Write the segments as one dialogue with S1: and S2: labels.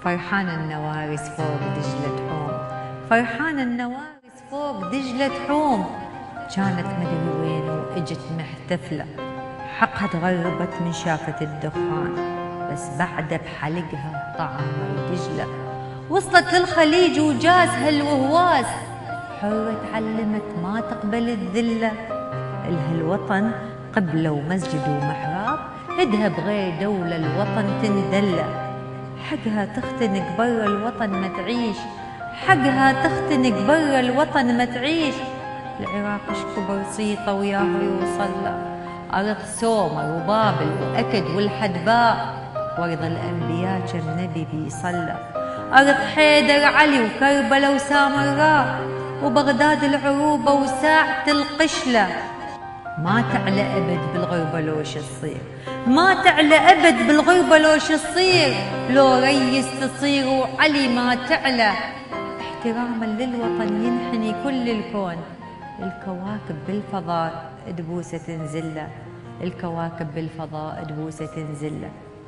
S1: فرحان النوارس فوق دجلة حوم، فرحان النوارس فوق دجلة حوم. كانت مدري وين واجت محتفلة، حقها تغربت من شافت الدخان، بس بعد بحلقها طعم مي دجلة. وصلت للخليج وجازها الوهواس، حرة تعلمت ما تقبل الذلة. إلها الوطن قبلة ومسجد ومحراب، إدها بغير دولة الوطن تندلة. حقها تختنق برا الوطن ما تعيش، حقها تختنق برا الوطن ما تعيش. العراق اشكو بسيطة وياها يوصل، أرض سومر وبابل وأكد والحدباء، وارض الأنبياء كم نبي بيصلى. أرض حيدر علي وكربلة وسامراء، وبغداد العروبة وساعة القشلة. ما تعلى أبد بالغربة لوش تصير، ما تعلى أبد بالغربة لوش تصير. لو ريس تصير وعلي ما تعلى. احتراما للوطن ينحني كل الكون، الكواكب بالفضاء دبوسة تنزله، الكواكب بالفضاء دبوسة تنزله.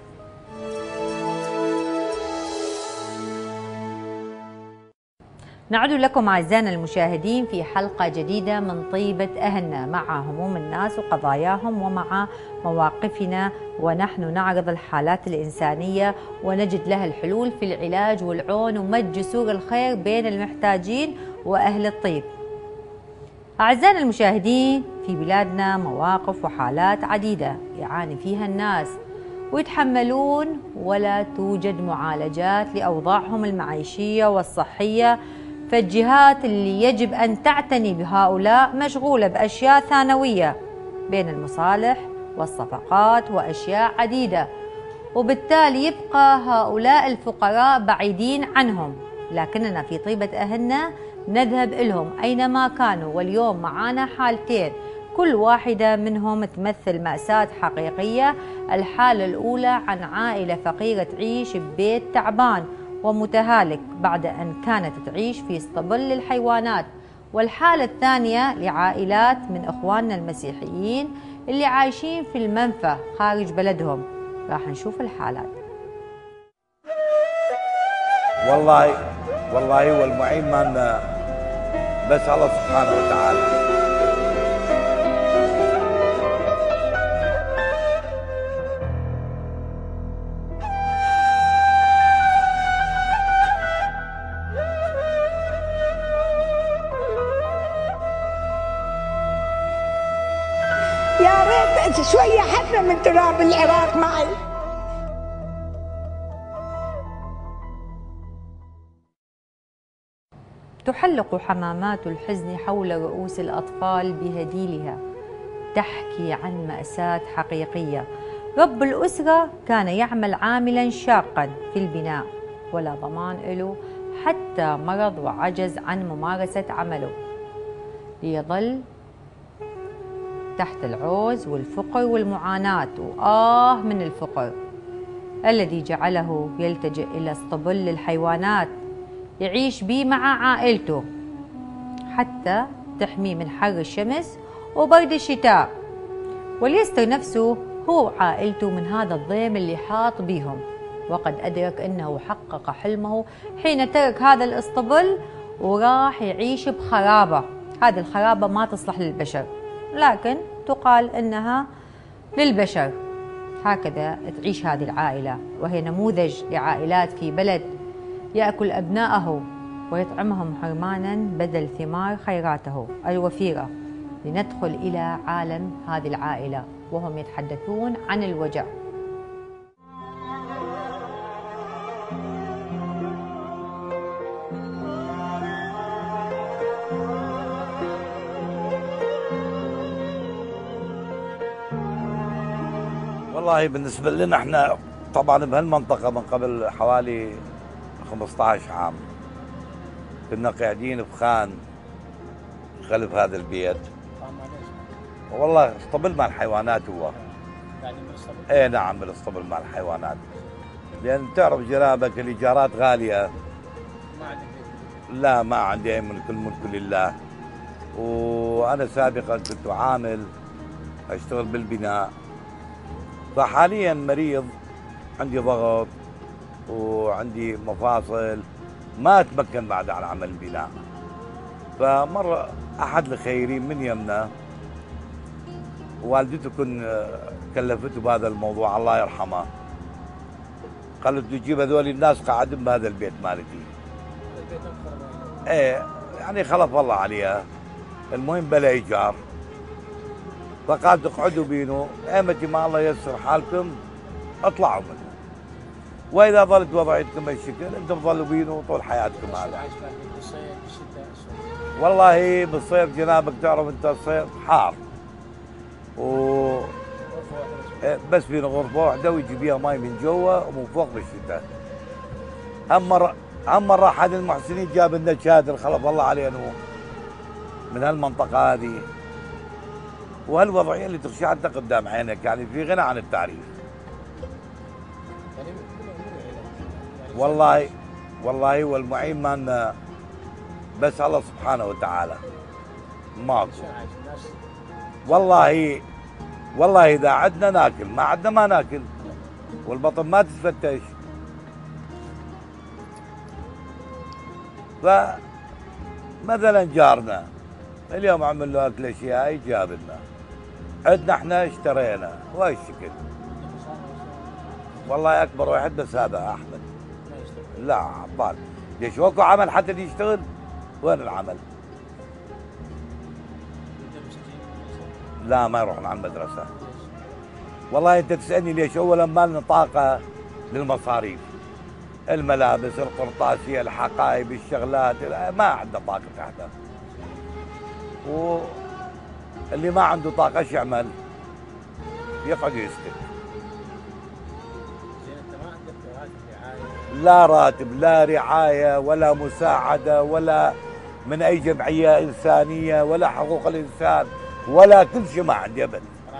S1: نعود لكم أعزائنا المشاهدين في حلقة جديدة من طيبة أهلنا، مع هموم الناس وقضاياهم ومع مواقفنا، ونحن نعرض الحالات الإنسانية ونجد لها الحلول في العلاج والعون ومد جسور الخير بين المحتاجين وأهل الطيب. أعزائنا المشاهدين، في بلادنا مواقف وحالات عديدة يعاني فيها الناس ويتحملون، ولا توجد معالجات لأوضاعهم المعيشية والصحية. فالجهات اللي يجب أن تعتني بهؤلاء مشغولة بأشياء ثانوية بين المصالح والصفقات وأشياء عديدة، وبالتالي يبقى هؤلاء الفقراء بعيدين عنهم. لكننا في طيبة أهلنا نذهب إلهم أينما كانوا، واليوم معانا حالتين كل واحدة منهم تمثل مأساة حقيقية. الحالة الأولى عن عائلة فقيرة تعيش ببيت تعبان ومتهالك بعد أن كانت تعيش في اسطبل للحيوانات، والحالة الثانية لعائلات من إخواننا المسيحيين اللي عايشين في المنفى خارج بلدهم. راح نشوف الحالات.
S2: والله والمعين مالنا بس الله سبحانه وتعالى.
S3: يا ريت شوية حتى من تراب العراق معي.
S1: تحلق حمامات الحزن حول رؤوس الأطفال بهديلها، تحكي عن مأساة حقيقية. رب الأسرة كان يعمل عاملا شاقا في البناء، ولا ضمان له حتى مرض وعجز عن ممارسة عمله، ليظل تحت العوز والفقر والمعاناة. وآه من الفقر الذي جعله يلتجئ إلى اسطبل للحيوانات يعيش بيه مع عائلته حتى تحميه من حر الشمس وبرد الشتاء، وليستر نفسه هو وعائلته من هذا الضيم اللي حاط بيهم. وقد أدرك أنه حقق حلمه حين ترك هذا الاسطبل وراح يعيش بخرابة. هذه الخرابة ما تصلح للبشر، لكن تقال أنها للبشر. هكذا تعيش هذه العائلة، وهي نموذج لعائلات في بلد يأكل أبناءه ويطعمهم حرمانا بدل ثمار خيراته الوفيرة. لندخل إلى عالم هذه العائلة وهم يتحدثون عن الوجع.
S2: والله بالنسبة لنا احنا طبعا بهالمنطقة من قبل حوالي 15 عام كنا قاعدين بخان خلف هذا البيت. والله اسطبل مع الحيوانات هو. ايه نعم بالاسطبل مع الحيوانات، لان تعرف جنابك الايجارات غالية. ما عندك؟ لا ما عندي، من كل ملك لله. وانا سابقا كنت عامل اشتغل بالبناء، فحاليا مريض، عندي ضغط، وعندي مفاصل ما أتمكن بعد عن عمل البناء. فمر أحد الخيرين من يمنا، والدته كلفته بهذا الموضوع الله يرحمها، قالت له جيب هذول الناس قاعدين بهذا البيت مالتي. ايه يعني خلف الله عليها، المهم بلا ايجار. فقالت اقعدوا بينه، ايمتى ما الله ييسر حالكم اطلعوا منه، واذا ظلت وضعيتكم هالشكل انتم ظلوا بينه طول حياتكم. هذا والله بالصيف جنابك تعرف انت الصيف حار، و بس بين غرفه واحده ويجي بيها ماي من جوا ومن فوق بالشتاء. هم مره احد المحسنين جاب لنا شادر خلف الله عليه نور من هالمنطقه هذه، وهالوضعيه اللي تخشى حتى قدام عينك، يعني في غنى عن التعريف. والله والمعين مالنا بس الله سبحانه وتعالى، ماكو. والله اذا عدنا ناكل، ما عدنا ما ناكل، والبطن ما تتفتش. فمثلا جارنا اليوم عمل له اكل اشياء جاب لنا، عندنا احنا اشترينا وهي الشكل. والله اكبر واحد بس هذا احمد. لا عبال ليش اكو عمل حتى يشتغل؟ وين العمل؟ لا ما يروحون على المدرسة. والله أنت تسألني ليش؟ أولا ما لنا طاقة للمصاريف، الملابس، القرطاسية، الحقائب، الشغلات، ما عندنا طاقة احنا. واللي ما عنده طاقة ايش يعمل؟ يقعد يسكت. لا راتب، لا رعاية، ولا مساعدة، ولا من أي جمعية إنسانية، ولا حقوق الإنسان، ولا كل شيء ما عندي ابدا.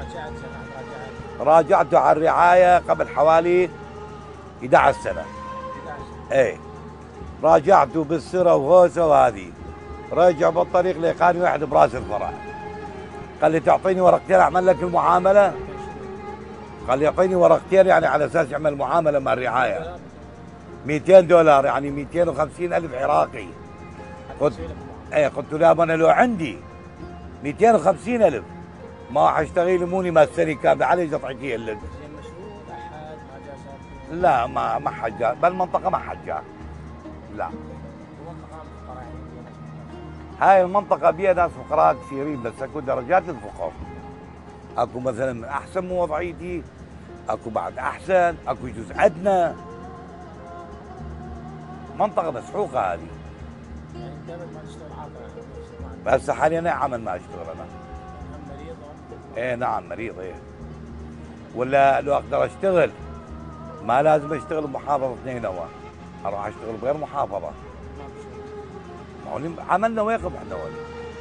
S2: راجعته على الرعايه قبل حوالي 11 سنه. ايه راجعته بالسره وغوسه وهذه. رجع بالطريق لقاني واحد براس الفرع، قال لي تعطيني ورقتين اعمل لك المعامله؟ قال لي اعطيني ورقتين يعني على اساس يعمل معامله مع الرعايه. $200 يعني 250,000 عراقي. قلت له انا لو عندي 250,000 ما حاشتغل موني ما السنه كامله، على ايش اعطيكي لك؟ لا ما حد جاء بالمنطقه، ما حد جاء. لا هاي المنطقه بيها ناس فقراء كثيرين، بس اكو درجات للفقر. اكو مثلا من احسن من وضعيتي، اكو بعد احسن، اكو يجوز ادنى. منطقه مسحوقه هذه. يعني انت ما تشتغل عاطل؟ هسه حاليا عمل ما اشتغل انا. مريض؟ ايه نعم مريض. ايه ولا لو اقدر اشتغل ما لازم اشتغل بمحافظه نينوى، اروح اشتغل بغير محافظه. عملنا ويقف احنا ولي.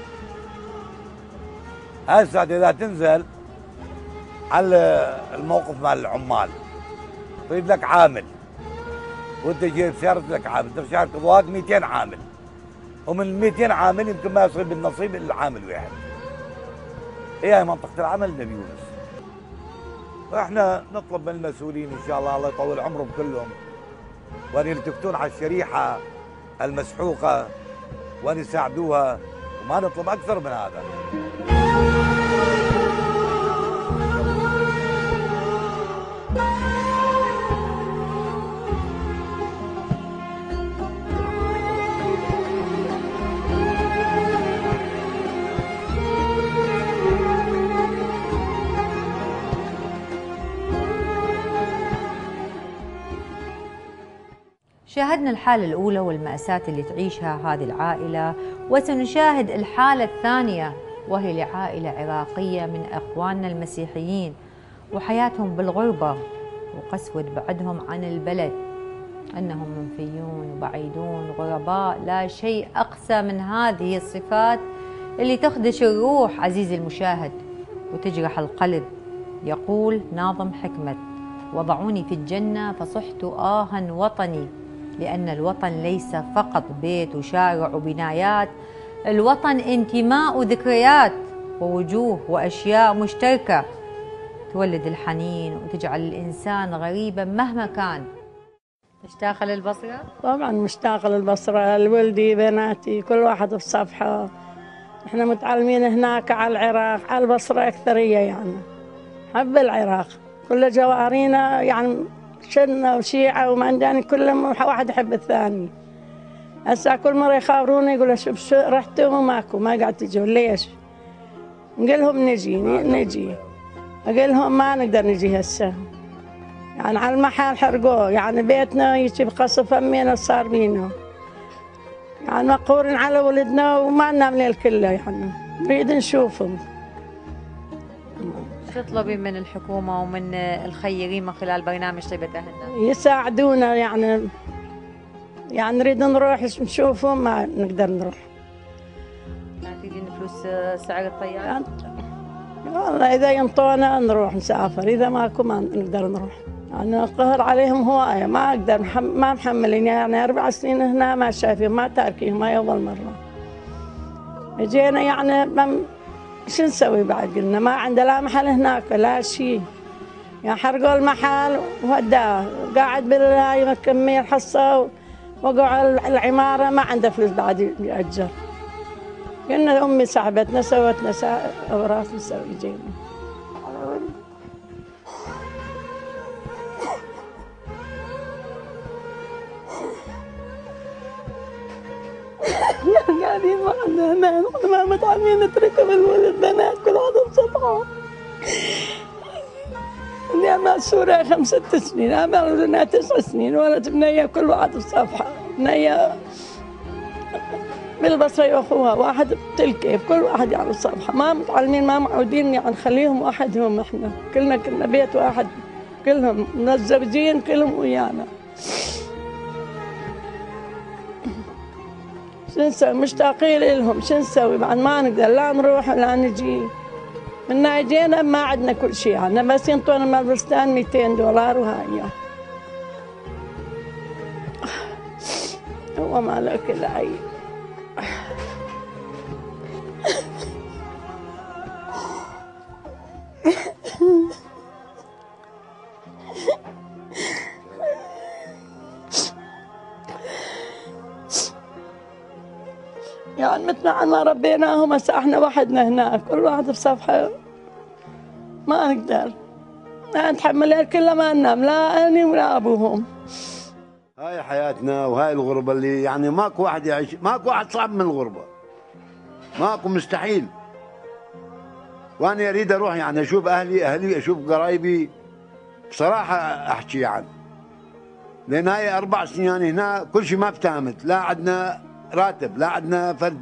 S2: هسه اذا تنزل على الموقف مال العمال تريد لك عامل، وانت جايب سيارة لك عامل، انت بشهرك ضواك 200 عامل، ومن ال 200 عامل يمكن ما يصير بالنصيب الا عامل واحد. هي منطقة العمل النبي يونس. واحنا نطلب من المسؤولين ان شاء الله يطول عمرهم كلهم، وان يلتفتون على الشريحة المسحوقة وان يساعدوها، وما نطلب اكثر من هذا.
S1: شاهدنا الحالة الأولى والمأساة اللي تعيشها هذه العائلة، وسنشاهد الحالة الثانية وهي لعائلة عراقية من أخواننا المسيحيين، وحياتهم بالغربة وقسوة بعدهم عن البلد، أنهم منفيون وبعيدون غرباء. لا شيء أقسى من هذه الصفات اللي تخدش الروح عزيزي المشاهد وتجرح القلب. يقول ناظم حكمت: وضعوني في الجنة فصحت آها وطني، لأن الوطن ليس فقط بيت وشارع وبنايات، الوطن انتماء وذكريات ووجوه وأشياء مشتركة تولد الحنين وتجعل الإنسان غريبا مهما كان. مشتاقة للبصرة؟
S4: طبعا مشتاقة للبصرة، لولدي بناتي كل واحد في صفحة. احنا متعلمين هناك على العراق، على البصرة أكثرية يعني. حب العراق، كل جوارينا يعني شنة وشيعة وما عندنا، كلهم واحد يحب الثاني. هسا كل مرة يخابروني يقولوا شوف رحتوا وماكو، ما قاعد تجون ليش؟ نقول لهم نجي. أقول لهم ما نقدر نجي هسه. يعني على المحل حرقوه، يعني بيتنا يجي بقصف أمينا صار بينا. يعني مقهورين على ولدنا وما ننام الليل كله، يعني نريد نشوفهم.
S1: شو تطلبين من الحكومة ومن الخيرين من خلال برنامج طيبة أهلنا؟
S4: يساعدونا يعني نريد نروح نشوفهم، ما نقدر نروح.
S1: يعني تريدين فلوس سعر الطيارة؟
S4: يعني والله إذا ينطونا نروح نسافر، إذا ماكو ما نقدر نروح. يعني القهر عليهم هواية، ما أقدر ما محملين، يعني 4 سنين هنا ما شايفين، ما تاركيهم، ما أول مرة. جينا يعني شو نسوي بعد؟ قلنا ما عنده لا محل هناك لا شيء. يعني حرقوا المحل وهداه، قاعد بالهاي مكمل حصة وقعوا العمارة، ما عنده فلوس بعد يأجر. قلنا أمي صاحبتنا سوتنا أوراق نسوي جينا. قاعدين ما عندنا أمان، ما متعلمين نتركهم الولد بنات كل واحد بسطحة. اللي أمال سوريا 5 6 سنين، أمال ولدنا 9 سنين، ولد بنية كل واحد بصفحة، بنية بالبصرة وأخوها واحد بتلكيف، كل واحد يعني بصفحة، ما متعلمين ما معودين يعني نخليهم وحدهم. إحنا كنا بيت واحد، كلهم متزوجين كلهم ويانا. شو نسوي؟ مشتاقين لهم، شو نسوي؟ بعد ما نقدر لا نروح ولا نجي. منا جينا ما عندنا كل شيء، عندنا بس ينطونا من البستان $200 وهاي. هو ما له كل عيب. يعني مثل ما ربيناهم هسه احنا وحدنا هناك، كل واحد بصفحة، ما نقدر لا نتحمل كله، ما ننام لا أنا ولا أبوهم.
S5: هاي حياتنا وهاي الغربة اللي يعني ماكو واحد يعيش، ماكو واحد صعب من الغربة، ماكو مستحيل. وأنا أريد أروح يعني أشوف أهلي أشوف قرايبي بصراحة أحكي يعني. لأن هاي 4 سنين يعني هنا كل شيء ما افتهمت، لا عندنا راتب، لا عندنا فرد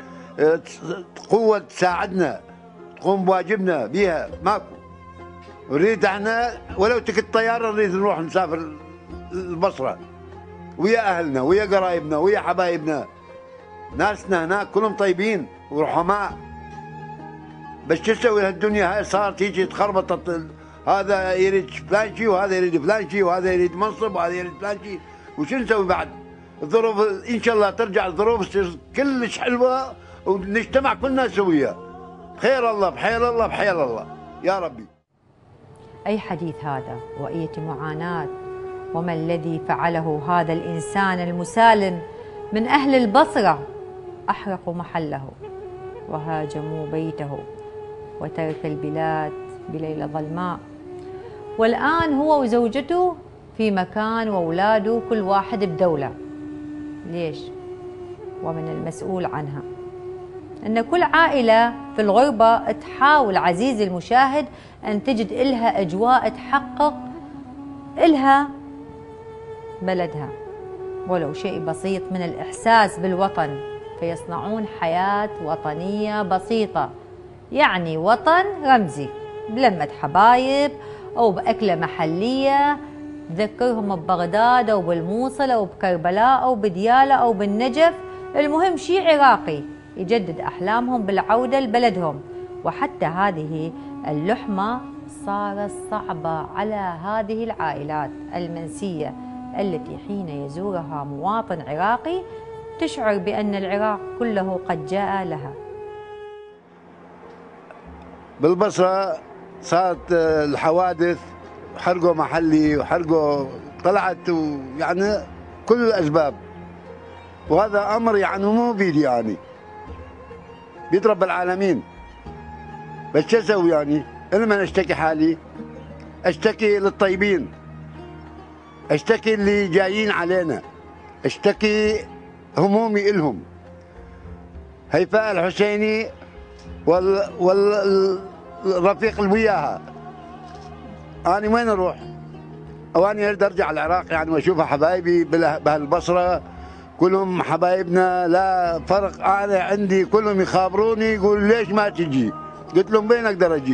S5: قوة تساعدنا تقوم بواجبنا بيها، ماكو. نريد احنا ولو تكت طيارة نريد نروح نسافر البصرة ويا أهلنا ويا قرايبنا ويا حبايبنا. ناسنا هناك كلهم طيبين ورحماء، بس شو تسوي هالدنيا هاي صارت هيجي تخربطت، هذا يريد فلان شيء وهذا يريد فلان شيء وهذا يريد منصب وهذا يريد فلان شيء. وشو نسوي بعد؟ الظروف ان شاء الله ترجع الظروف تصير كلش حلوه ونجتمع كلنا سويه. بخير الله بحيل الله بحيل الله يا ربي.
S1: أي حديث هذا وأية معاناة، وما الذي فعله هذا الإنسان المسالم من أهل البصرة؟ أحرقوا محله وهاجموا بيته وترك البلاد بليلة ظلماء، والآن هو وزوجته في مكان وأولاده كل واحد بدولة. ليش؟ ومن المسؤول عنها أن كل عائلة في الغربة تحاول عزيزي المشاهد أن تجد إلها أجواء تحقق إلها بلدها ولو شيء بسيط من الإحساس بالوطن، فيصنعون حياة وطنية بسيطة، يعني وطن رمزي بلمة حبايب أو بأكلة محلية تذكرهم ببغداد أو بالموصل أو بكربلاء أو بديالة أو بالنجف. المهم شيء عراقي يجدد أحلامهم بالعودة لبلدهم. وحتى هذه اللحمة صارت صعبة على هذه العائلات المنسية التي حين يزورها مواطن عراقي تشعر بأن العراق كله قد جاء لها.
S5: بالبصرة صارت الحوادث وحرقوا محلي وحرقوا طلعت يعني كل الاسباب، وهذا امر يعني مو بيدي يعني، بيد رب العالمين. بس شو اسوي يعني؟ لما اشتكي حالي، اشتكي للطيبين، اشتكي اللي جايين علينا، اشتكي همومي الهم. هيفاء الحسيني والرفيق اللي وياها، أنا وين أروح؟ أو أنا أريد أرجع العراق يعني وأشوف حبايبي بهالبصرة كلهم حبايبنا لا فرق. أنا عندي كلهم يخابروني يقول ليش ما تجي؟ قلت لهم وين أقدر أجي؟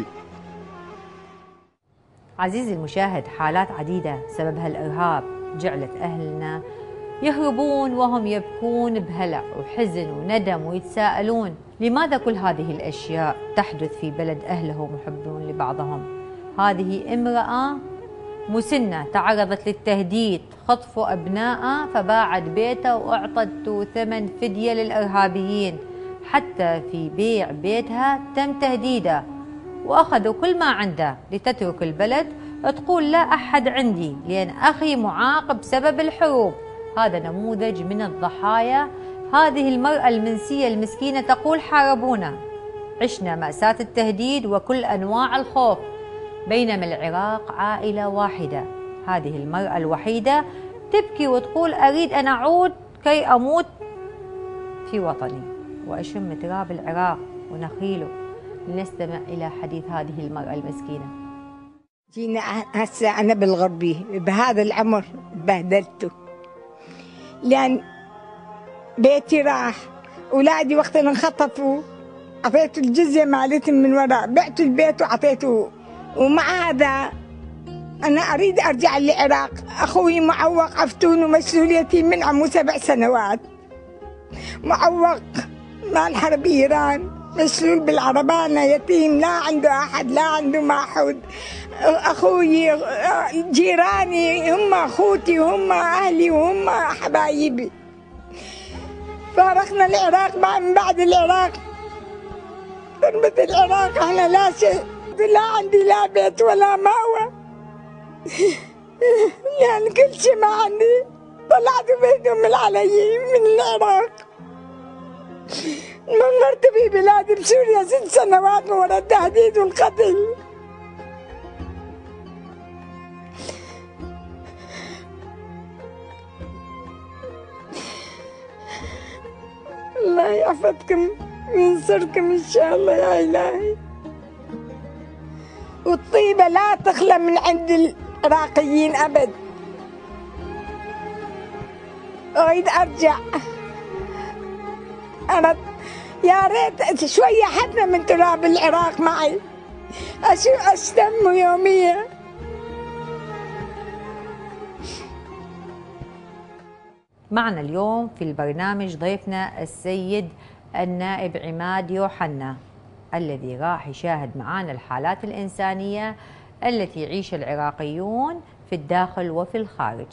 S1: عزيزي المشاهد، حالات عديدة سببها الإرهاب جعلت أهلنا يهربون وهم يبكون بهلع وحزن وندم ويتساءلون لماذا كل هذه الأشياء تحدث في بلد أهله محبون لبعضهم. هذه امرأة مسنة تعرضت للتهديد، خطفوا أبنائها فباعت بيتها وأعطت ثمن فدية للإرهابيين، حتى في بيع بيتها تم تهديدها، وأخذوا كل ما عنده لتترك البلد. تقول لا أحد عندي لأن أخي معاق بسبب الحروب. هذا نموذج من الضحايا. هذه المرأة المنسية المسكينة تقول حاربونا، عشنا مأساة التهديد وكل أنواع الخوف، بينما العراق عائلة واحدة. هذه المرأة الوحيدة تبكي وتقول أريد أن أعود كي أموت في وطني وأشم تراب العراق ونخيله. لنستمع إلى حديث هذه المرأة المسكينة.
S3: جينا هسه أنا بالغربية بهذا العمر بهدلته، لأن بيتي راح، أولادي وقت انخطفوا أعطيته الجزية مالتهم من وراء، بعت البيت وأعطيته. ومع هذا أنا أريد أرجع للعراق. أخوي معوق عفتون ومسؤوليتي من عمره 7 سنوات، معوق مال حرب إيران، مسلول بالعربانة، يتيم لا عنده أحد لا عنده معهود. أخوي جيراني هم أخوتي وهم أهلي وهم حبايبي. فارقنا العراق، من بعد العراق تربة العراق أنا لا شيء، لا عندي لا بيت ولا مأوى يعني كل شيء ما عندي. طلعت بيتهم علي من العراق، منغرت في بلادي بسوريا 6 سنوات ورا التهديد والقتل. الله يحفظكم وينصركم إن شاء الله يا إلهي. والطيبة لا تخلى من عند العراقيين أبد. أريد أرجع، أنا يا ريت شوية حتى من تراب العراق معي أشتم يوميا.
S1: معنا اليوم في البرنامج ضيفنا السيد النائب عماد يوحنا، الذي راح يشاهد معنا الحالات الإنسانية التي يعيش العراقيون في الداخل وفي الخارج.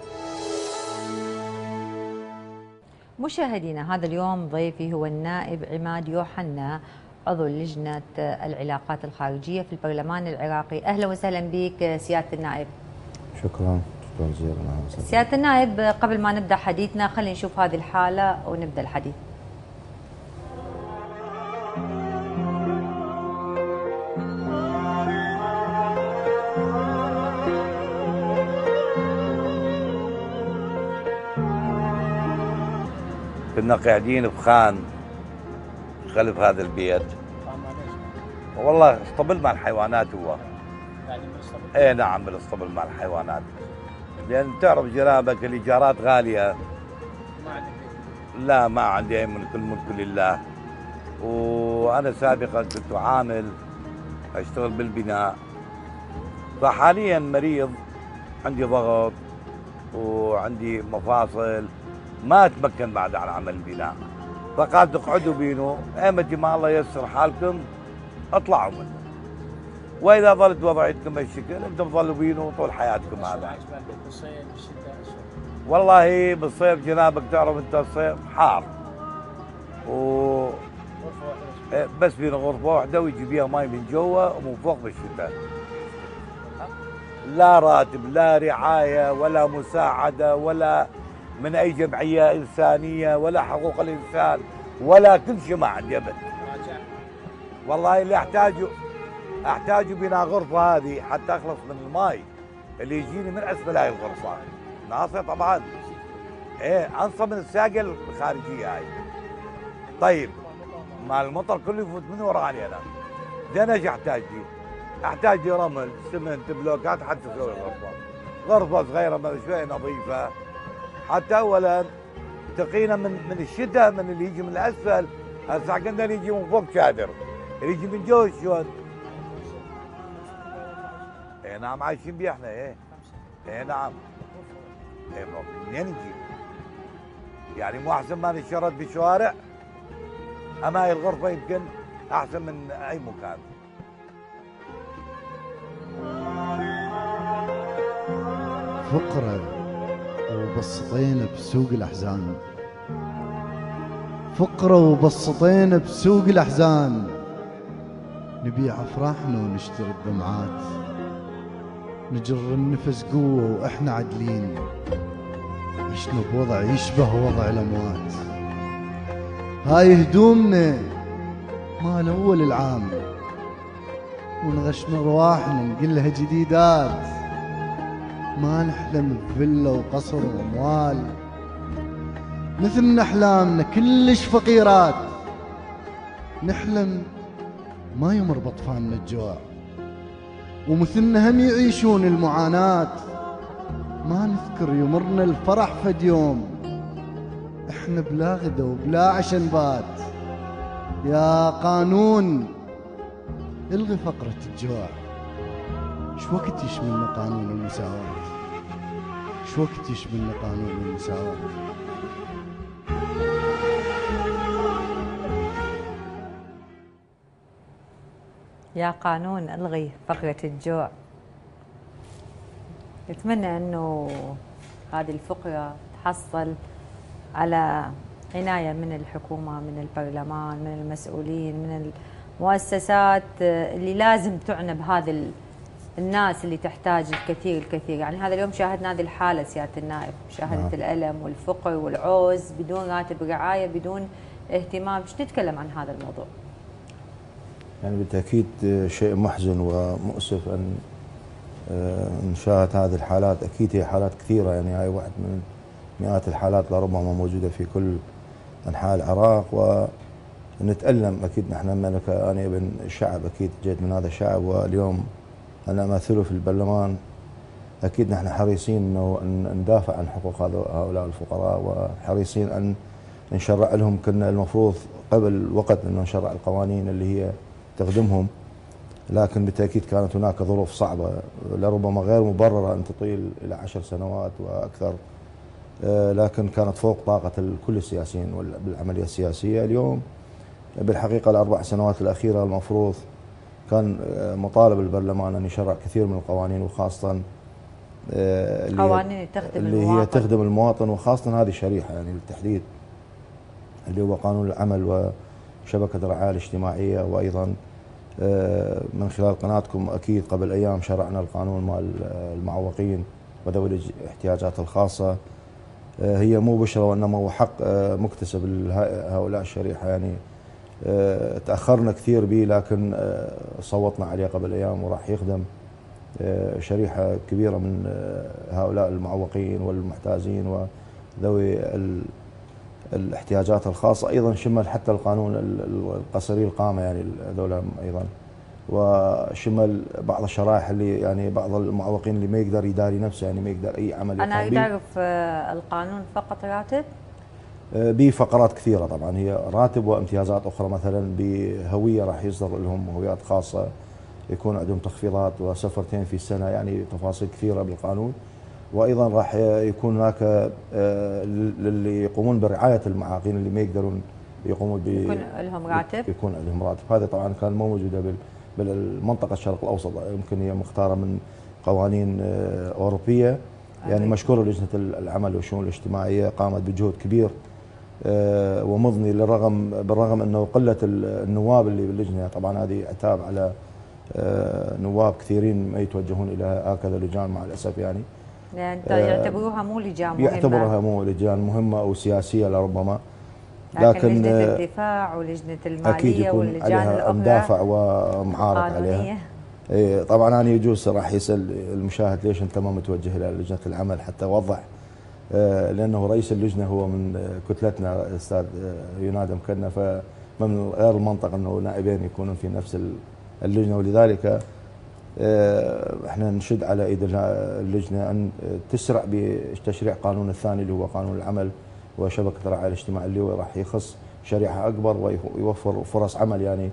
S1: مشاهدينا، هذا اليوم ضيفي هو النائب عماد يوحنا، عضو لجنة العلاقات الخارجية في البرلمان العراقي. أهلا وسهلا بك سيادة النائب.
S6: شكرا جزيلا.
S1: سيادة النائب، قبل ما نبدأ حديثنا خلينا نشوف هذه الحالة ونبدأ الحديث.
S2: كنا قاعدين بخان خلف هذا البيت، والله اسطبل مع الحيوانات هو. ايه نعم، بالاسطبل مع الحيوانات، لان تعرف جنابك الايجارات غاليه. لا ما عندي اي ملك، الملك لله. وانا سابقا كنت عامل اشتغل بالبناء، فحاليا مريض، عندي ضغط وعندي مفاصل، ما اتمكن بعد عن عمل البناء. فقال تقعدوا بينه، ايمتى ما الله ييسر حالكم اطلعوا منه، واذا ظلت وضعيتكم هالشكل انتم ظلوا بينه طول حياتكم. هذا والله بالصيف جنابك تعرف انت الصيف حار، و بس بين غرفه واحده ويجي بيها ماي من جوا ومن فوق بالشتاء. لا راتب، لا رعاية، ولا مساعدة، ولا من أي جمعية إنسانية، ولا حقوق الإنسان، ولا كل شيء ما عندي أبد. والله اللي أحتاجه بناء غرفة هذه حتى أخلص من الماء اللي يجيني من أسفل هاي الغرفة. ناصية طبعا، إيه، أنصب من الساقية الخارجية هاي. طيب مع المطر كله يفوت من وراني أنا. زين ايش أحتاج لي؟ أحتاج لي رمل، سمنت، بلوكات حتى تسوي غرفة. غرفة صغيرة شوية نظيفة حتى أولا تقينا من الشتاء، من اللي يجي من الأسفل. هسه عندنا اللي يجي من فوق شادر، اللي يجي من جوا شلون؟ اي نعم عايشين بيه احنا. ايه نعم. ايه منين نجيب؟ يعني مو احسن ما نشرد بالشوارع؟ اما هاي الغرفه يمكن احسن من اي مكان.
S7: فقرة وبسطين بسوق الأحزان، فقرة وبسطين بسوق الأحزان، نبيع أفراحنا ونشتري الدمعات، نجر النفس قوة وإحنا عدلين، عشنا بوضع يشبه وضع الأموات. هاي هدومنا مال أول العام، ونغشنا رواحنا نقلها جديدات، ما نحلم بفيلا وقصر وأموال، مثلنا أحلامنا كلش فقيرات، نحلم ما يمر بأطفالنا الجوع، ومثلنا هم يعيشون المعاناة، ما نذكر يمرنا الفرح فد يوم، احنا بلا غدا وبلا عشا نبات. يا قانون الغي فقرة الجوع، شو وقت يشملنا قانون المساواة؟ شو وقت يشملنا قانون المساواة؟
S1: يا قانون الغي فقرة الجوع. نتمنى انه هذه الفقرة تحصل على عناية من الحكومة، من البرلمان، من المسؤولين، من المؤسسات اللي لازم تعنى بهذه الناس اللي تحتاج الكثير. يعني هذا اليوم شاهدنا هذه الحالة سيادة النائب، شاهدت الألم والفقر والعوز بدون راتب رعاية، بدون اهتمام. ايش نتكلم عن هذا الموضوع؟
S6: يعني بالتأكيد شيء محزن ومؤسف أن نشاهد هذه الحالات. أكيد هي حالات كثيرة، يعني هاي واحد من مئات الحالات لربما موجودة في كل أنحاء العراق، ونتألم أكيد. نحن أنا ابن الشعب، أكيد جيت من هذا الشعب، واليوم أنا أمثله في البرلمان. أكيد نحن حريصين أنه ندافع عن حقوق هؤلاء الفقراء، وحريصين أن نشرع لهم. كنا المفروض قبل وقت أنه نشرع القوانين اللي هي تخدمهم، لكن بالتأكيد كانت هناك ظروف صعبة لربما غير مبررة أن تطيل إلى 10 سنوات وأكثر، لكن كانت فوق طاقة كل السياسيين بالعملية السياسية. اليوم بالحقيقة ال4 سنوات الأخيرة المفروض كان مطالب البرلمان أن يشرع كثير من القوانين، وخاصة
S1: قوانين
S6: هي تخدم المواطن، وخاصة هذه الشريحة يعني بالتحديد اللي هو قانون العمل وشبكة الرعاية الاجتماعية. وأيضا من خلال قناتكم أكيد قبل أيام شرعنا القانون مال المعوقين وذوي الاحتياجات الخاصة. هي مو بشرى وإنما هو حق مكتسب لهؤلاء الشريحة. يعني تأخرنا كثير به، لكن صوتنا عليه قبل أيام وراح يخدم شريحة كبيرة من هؤلاء المعوقين والمحتاجين وذوي الاحتياجات الخاصة. أيضا شمل حتى القانون القصري القامة، يعني هذول أيضا، وشمل بعض الشرائح اللي يعني بعض المعوقين اللي ما يقدر يداري نفسه، يعني ما يقدر أي عمل.
S1: أنا أريد أعرف القانون فقط راتب؟
S6: بفقرات كثيرة طبعا، هي راتب وامتيازات أخرى، مثلا بهوية راح يصدر لهم هويات خاصة، يكون عندهم تخفيضات وسفرتين في السنة، يعني تفاصيل كثيرة بالقانون. وأيضا راح يكون هناك للي يقومون برعاية المعاقين اللي ما يقدرون يقومون
S1: يكون لهم راتب،
S6: يكون لهم راتب. هذا طبعا كان مو موجودة بالمنطقة الشرق الأوسط، يمكن هي مختارة من قوانين أوروبية. يعني مشكورة لجنة العمل والشؤون الاجتماعية، قامت بجهد كبير ومضني بالرغم أنه قلة النواب اللي باللجنة. طبعا هذه عتاب على نواب كثيرين ما يتوجهون الى هكذا لجان مع الاسف يعني.
S1: لأن يعتبروها مو لجان مهمة.
S6: يعتبرها مو لجان مهمه او سياسيه لربما.
S1: لكن لجنة الدفاع ولجنة المالية واللجان الأخرى
S6: مدافع ومعارض عليها. طبعا انا يجوز راح يسال المشاهد ليش انت ما متوجه الى لجنه العمل حتى اوضح، لانه رئيس اللجنه هو من كتلتنا استاذ ينادى مكنا، فمن غير المنطق انه نائبين يكونون في نفس اللجنه، ولذلك احنا نشد على ايد اللجنه ان تسرع بتشريع قانون الثاني اللي هو قانون العمل وشبكه الرعايه الاجتماعيه اللي هو راح يخص شريحه اكبر ويوفر فرص عمل يعني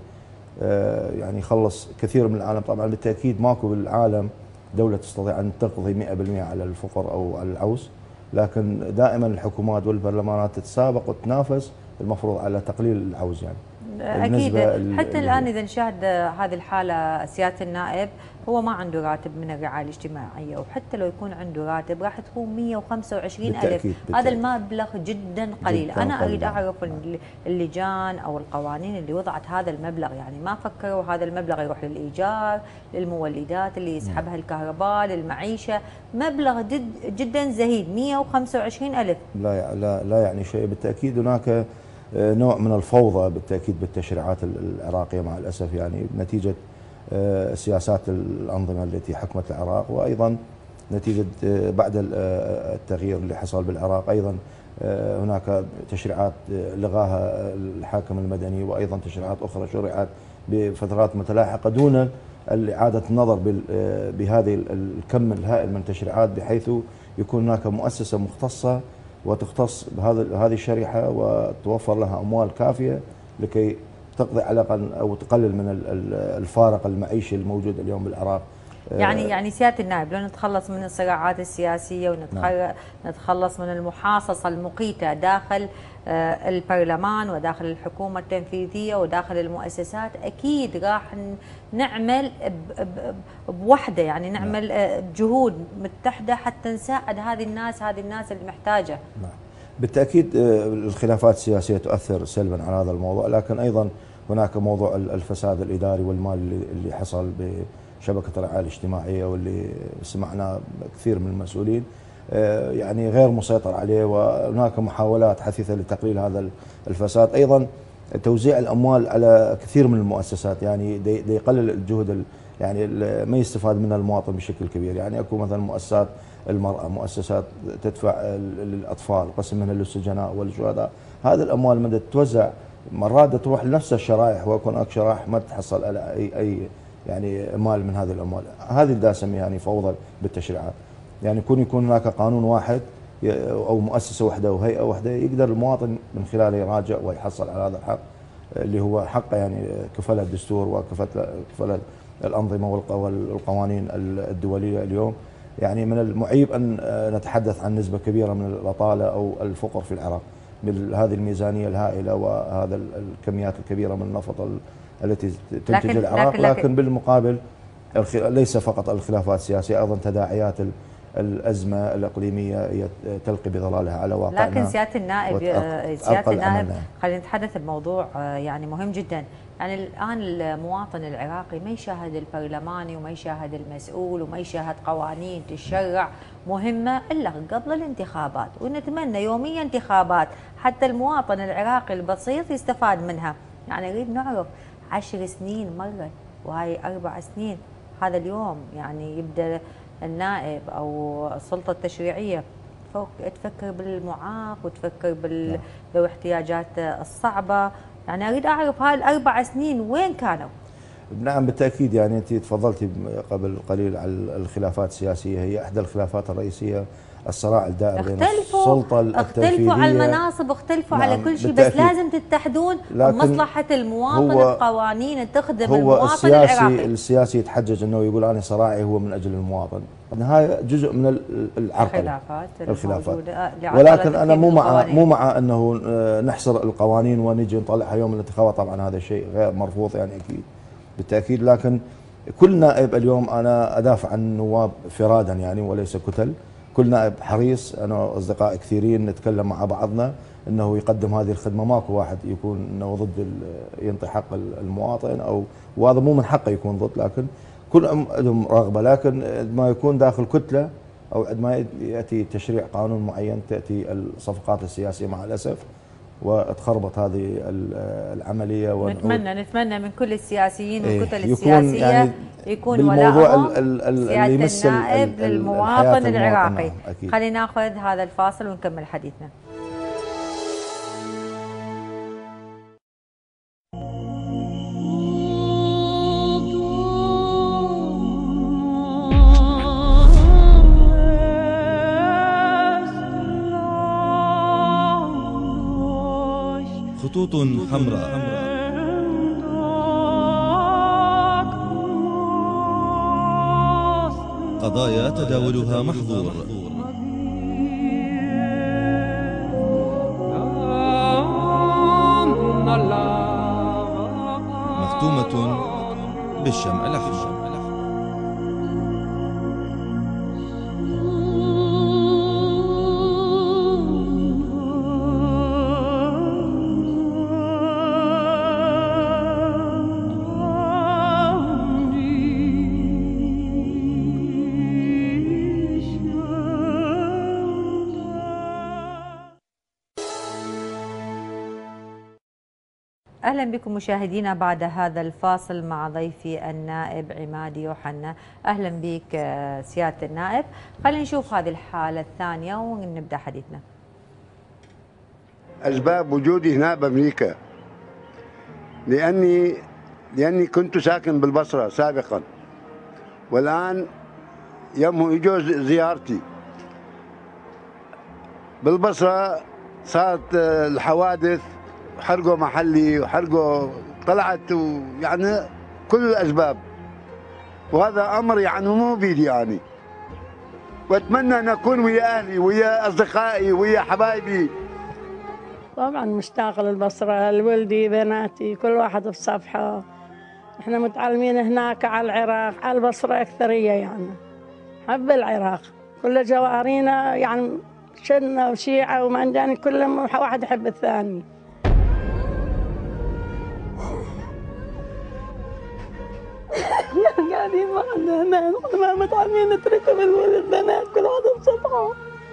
S6: يخلص كثير من العالم. طبعا بالتاكيد ماكو بالعالم دوله تستطيع ان تقضي 100% على الفقر او على العوز، لكن دائما الحكومات والبرلمانات تتسابق وتنافس المفروض على تقليل العوز يعني.
S1: أكيد حتى الآن إذا نشاهد هذه الحالة سيادة النائب هو ما عنده راتب من الرعاية الاجتماعية، وحتى لو يكون عنده راتب راح تكون 125,000. هذا المبلغ جدا قليل. أنا أريد أعرف اللجان أو القوانين اللي وضعت هذا المبلغ، يعني ما فكروا هذا المبلغ يروح للإيجار، للمولدات اللي يسحبها الكهرباء، للمعيشة، مبلغ جدا زهيد 125,000.
S6: لا يعني شيء. بالتأكيد هناك نوع من الفوضى بالتأكيد بالتشريعات العراقية مع الأسف، يعني نتيجة سياسات الأنظمة التي حكمت العراق، وأيضا نتيجة بعد التغيير اللي حصل بالعراق أيضا هناك تشريعات لغاها الحاكم المدني، وأيضا تشريعات أخرى شرعت بفترات متلاحقة دون إعادة النظر بهذه الكم الهائل من التشريعات، بحيث يكون هناك مؤسسة مختصة وتختص بهذه الشريحة وتوفر لها أموال كافية لكي تقضي على الأقل أو تقلل من الفارق المعيشي الموجود اليوم بالعراق.
S1: يعني سيادة النائب، لو نتخلص من الصراعات السياسية ونتخلص من المحاصصة المقيتة داخل البرلمان وداخل الحكومة التنفيذية وداخل المؤسسات، أكيد راح نعمل بوحدة، يعني نعمل بجهود متحدة حتى نساعد هذه الناس اللي محتاجة.
S6: بالتأكيد الخلافات السياسية تؤثر سلبا على هذا الموضوع، لكن أيضا هناك موضوع الفساد الإداري والمال اللي حصل بشبكة الرعاية الاجتماعية، واللي سمعنا كثير من المسؤولين يعني غير مسيطر عليه، وهناك محاولات حثيثة لتقليل هذا الفساد. أيضا توزيع الأموال على كثير من المؤسسات يعني يقلل الجهد، يعني ما يستفاد منها المواطن بشكل كبير. يعني اكو مثلا مؤسسات المرأة، مؤسسات تدفع للأطفال، قسم منها للسجناء والشهداء، هذه الأموال من تتوزع مرات تروح لنفس الشرائح، ويكون هناك شرائح ما تحصل على أي يعني مال من هذه الأموال. هذه اللي أسميها يعني فوضى بالتشريعات. يعني يكون هناك قانون واحد أو مؤسسة واحدة أو هيئة واحدة يقدر المواطن من خلاله يراجع ويحصل على هذا الحق اللي هو حقه، يعني كفله الدستور وكفله الأنظمة والقوانين الدولية اليوم. يعني من المعيب أن نتحدث عن نسبة كبيرة من البطالة أو الفقر في العراق بهذه الميزانية الهائلة وهذا الكميات الكبيرة من النفط التي تنتج العراق. لكن بالمقابل ليس فقط الخلافات السياسية، أيضا تداعيات الأزمة الإقليمية هي تلقي بظلالها على واقعنا.
S1: لكن سيادة النائب خلينا نتحدث الموضوع يعني مهم جدا. يعني الآن المواطن العراقي ما يشاهد البرلماني وما يشاهد المسؤول وما يشاهد قوانين تشرع مهمة إلا قبل الانتخابات، ونتمنى يوميا انتخابات حتى المواطن العراقي البسيط يستفاد منها. يعني نريد نعرف 10 سنين مرت وهي 4 سنين، هذا اليوم يعني يبدأ النائب أو السلطة التشريعية تفكر بالمعاق وتفكر ذوي احتياجات الصعبة. يعني أريد أعرف هاي ال4 سنين وين كانوا؟
S6: نعم بالتأكيد. يعني أنت تفضلتي قبل قليل على الخلافات السياسية، هي إحدى الخلافات الرئيسية، الصراع الدائر بين السلطة التنفيذية.
S1: اختلفوا على المناصب، اختلفوا على كل شيء، بس لازم تتحدون بمصلحة المواطن، القوانين تخدم المواطن العراقي.
S6: السياسي يتحجج أنه يقول أنا صراعي هو من أجل المواطن، هذا جزء من العرقلة الخلافات. ولكن أنا مو مع أنه نحصر القوانين ونجي نطلعها يوم الانتخابات، طبعا هذا شيء غير مرفوض يعني أكيد بالتأكيد. لكن كل نائب اليوم أنا أدافع عن النواب فرادا يعني وليس كتل، كل نائب حريص، أنا وأصدقاء كثيرين نتكلم مع بعضنا انه يقدم هذه الخدمه. ماكو واحد يكون انه ضد ينطي حق المواطن، او وهذا مو من حقه يكون ضد، لكن كل عندهم رغبه. لكن ما يكون داخل كتله او عندما ياتي تشريع قانون معين تاتي الصفقات السياسيه مع الاسف وتخربط هذه العمليه.
S1: نتمنى من كل السياسيين والكتل
S6: يكون
S1: السياسيه
S6: يعني
S1: يكون ولاءهم
S6: اللي يمثل
S1: النائب للمواطن العراقي.
S6: نعم.
S1: خلينا ناخذ هذا الفاصل ونكمل حديثنا.
S8: خطوط حمراء. قضايا تداولها محظور. مختومة بالشمع الأحمر.
S1: أهلا بكم مشاهدينا بعد هذا الفاصل مع ضيفي النائب عماد يوحنا. أهلا بك سيادة النائب. خلينا نشوف هذه الحالة الثانية ونبدأ حديثنا.
S5: أسباب وجودي هنا بأمريكا لأني كنت ساكن بالبصرة سابقا، والآن يوم يجوا زيارتي بالبصرة صارت الحوادث، حرقوا محلي وحرقوا طلعت، يعني كل الأسباب، وهذا أمر يعني مو بيدي يعني. وأتمنى أن أكون ويا أهلي ويا أصدقائي ويا حبايبي.
S4: طبعا مشتاقة للبصرة، لولدي بناتي كل واحد بصفحة. احنا متعلمين هناك على العراق، على البصرة أكثرية يعني. حب العراق، كل جوارينا يعني شنة وشيعة ومنجاني، كلهم واحد يحب الثاني. قاعدين معنا هنا، ما متعلمين نتركهم البنات كل واحد بصفحة.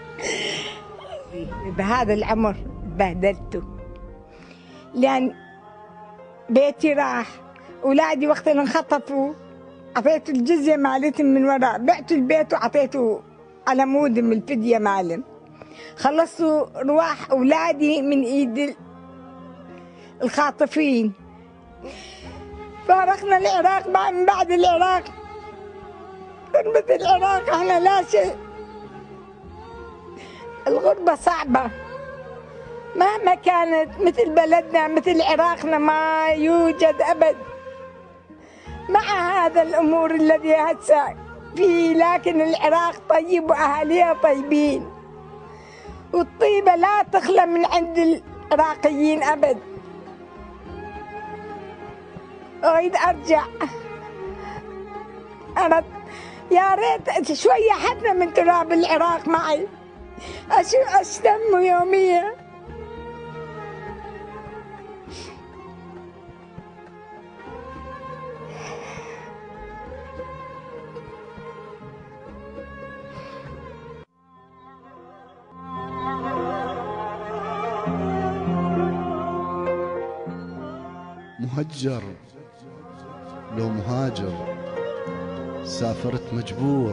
S3: بهذا العمر بهدلته، لأن بيتي راح، أولادي وقت اللي انخطفوا عطيت الجزية مالتهم من وراء، بعت البيت وعطيته على مودم الفدية مالهم. خلصوا رواح أولادي من إيد الخاطفين. فارقنا العراق من بعد العراق، غربة العراق احنا لا شيء. الغربة صعبة مهما كانت، مثل بلدنا مثل عراقنا ما يوجد أبد مع هذا الأمور الذي هسه فيه. لكن العراق طيب وأهاليها طيبين، والطيبة لا تخلى من عند العراقيين أبد. أريد أرجع، أنا يا ريت شوية حتى من تراب العراق معي أشتم يوميا.
S7: مهجر لو مهاجر، سافرت مجبور،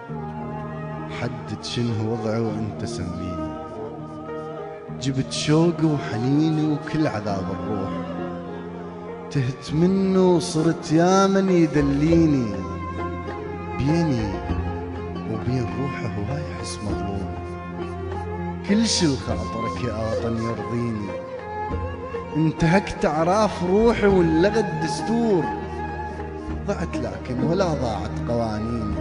S7: حدد شنو وضعي وانت سميني. جبت شوقي وحنيني وكل عذاب الروح، تهت منه وصرت يا من يدليني. بيني وبين روحه هو يحس مظلوم، كل شي لخاطرك يا وطن يرضيني. انتهكت اعراف روحي واللغى الدستور، ضعت لكن ولا ضاعت قوانيني.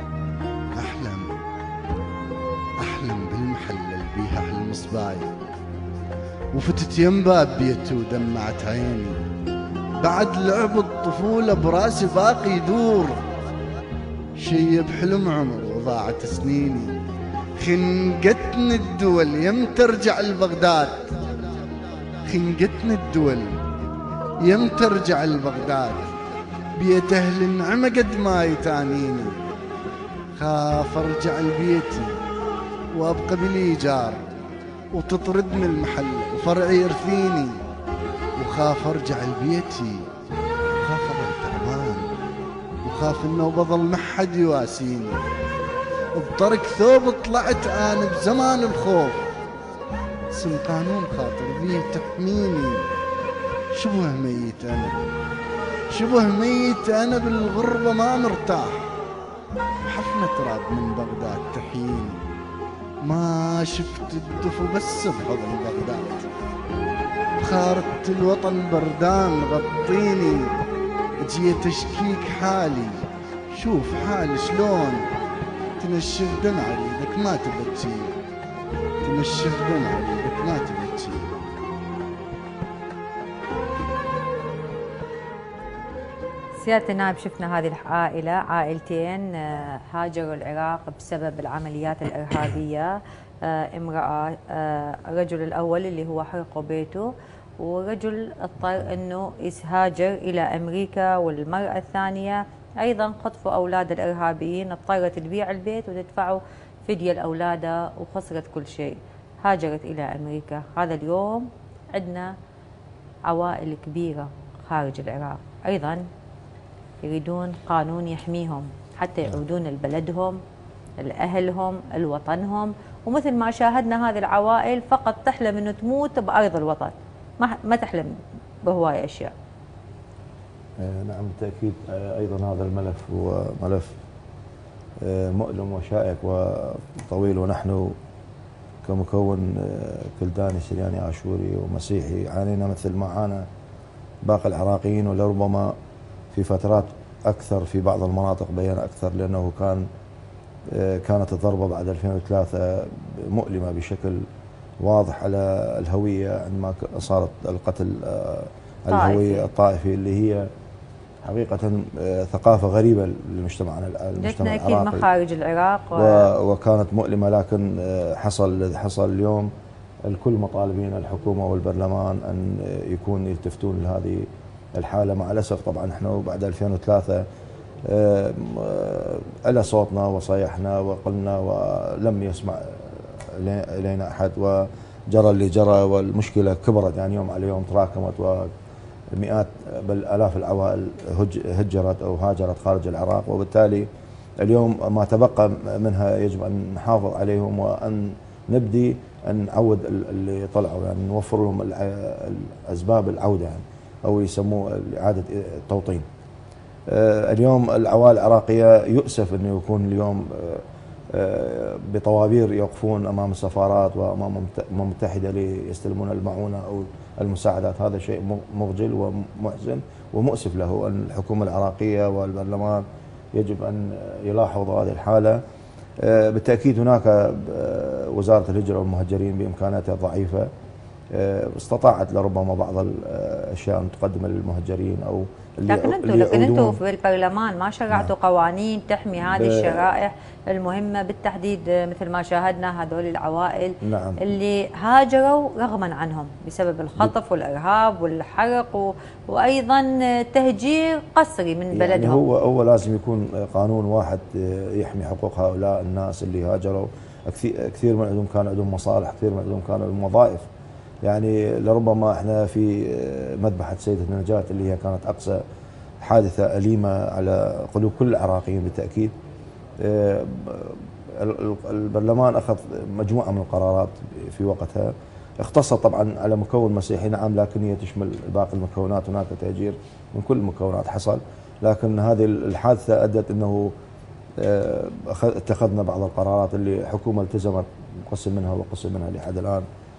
S7: احلم بالمحلة اللي بيها حلم صبايا، وفتت يم بيتي ودمعت عيني. بعد لعب الطفولة براسي باقي يدور، شيب حلم عمر وضاعت سنيني. خنقتني الدول يم ترجع لبغداد، خنقتني الدول يم ترجع لبغداد، بيت أهل النعمة قد ما يتانيني، خاف أرجع لبيتي وأبقى بالإيجار وتطردني المحل وفرعي يرثيني، وخاف أرجع لبيتي وخاف أظل تعبان، وخاف إنه بظل محد يواسيني، بطرق ثوب طلعت أنا بزمان الخوف، اسم قانون خاطر بيه تحميني، شبه ميت أنا، شبه ميت أنا بالغربة ما مرتاح، وحفنة تراب من بغداد تحييني، ما شفت الدفو بس بحضن بغداد، بخارة الوطن بردان غطيني، جيت اشكيك حالي شوف حالي شلون، تنشف دمع ريدك ما تبكي، تنشف دمع ريدك ما تبكي.
S1: سيادة النائب، شفنا هذه العائلة، عائلتين هاجروا العراق بسبب العمليات الإرهابية. امرأة، الرجل الأول اللي هو حرقوا بيته، ورجل اضطر أنه يهاجر إلى أمريكا، والمرأة الثانية أيضا خطفوا أولاد الإرهابيين، اضطرت تبيع البيت وتدفعوا فدية لأولادها وخسرت كل شيء، هاجرت إلى أمريكا. هذا اليوم عندنا عوائل كبيرة خارج العراق أيضا يريدون قانون يحميهم حتى يعودون لبلدهم، لأهلهم، لوطنهم، ومثل ما شاهدنا هذه العوائل فقط تحلم أنه تموت بأرض الوطن، ما تحلم بهواية أشياء.
S6: نعم بالتأكيد. أيضا هذا الملف هو ملف مؤلم وشائك وطويل، ونحن كمكون كلداني سرياني عاشوري ومسيحي عانينا مثل ما عانى باقي العراقيين، ولربما في فترات أكثر في بعض المناطق بيان أكثر، لأنه كانت الضربة بعد 2003 مؤلمة بشكل واضح على الهوية، عندما صارت القتل الهوية الطائفي اللي هي حقيقة ثقافة غريبة لمجتمعنا المجتمع
S1: العراقي. أكيد مخارج العراق
S6: وكانت مؤلمة، لكن حصل اليوم الكل مطالبين الحكومة والبرلمان أن يكون يلتفتون لهذه الحالة. مع الأسف طبعا احنا بعد 2003 على صوتنا وصيحنا وقلنا ولم يسمع إلينا أحد، وجرى اللي جرى، والمشكلة كبرت يعني يوم على يوم تراكمت، ومئات بل آلاف العوائل هجرت أو هاجرت خارج العراق، وبالتالي اليوم ما تبقى منها يجب أن نحافظ عليهم، وأن نبدي أن نعود اللي طلعوا، يعني نوفر لهم أسباب العودة يعني، أو يسموه إعادة التوطين. اليوم العوائل العراقية يؤسف أنه يكون اليوم بطوابير يوقفون أمام السفارات وأمام الأمم المتحدة ليستلمون المعونة أو المساعدات. هذا شيء مخجل ومحزن ومؤسف له. أن الحكومة العراقية والبرلمان يجب أن يلاحظوا هذه الحالة. بالتأكيد هناك وزارة الهجرة والمهجرين بإمكاناتها الضعيفة استطاعت لربما بعض الأشياء أن تقدم للمهجرين أو
S1: لكن انتم في البرلمان ما شرعتوا قوانين تحمي هذه الشرائح المهمة بالتحديد، مثل ما شاهدنا هذول العوائل اللي هاجروا رغما عنهم بسبب الخطف والإرهاب والحرق وأيضا تهجير قسري من بلدهم.
S6: يعني هو لازم يكون قانون واحد يحمي حقوق هؤلاء الناس اللي هاجروا. كثير من عندهم كان عندهم مصالح، كثير من عندهم كان عندهم وظائف. يعني لربما احنا في مذبحة سيدة النجاة اللي هي كانت أقصى حادثة أليمة على قلوب كل العراقيين بالتأكيد. البرلمان أخذ مجموعة من القرارات في وقتها، اختصت طبعا على مكون مسيحي نعم، لكن هي تشمل باقي المكونات. هناك تهجير من كل المكونات حصل، لكن هذه الحادثة أدت أنه اتخذنا بعض القرارات اللي الحكومة التزمت قسم منها وقسم منها لحد الآن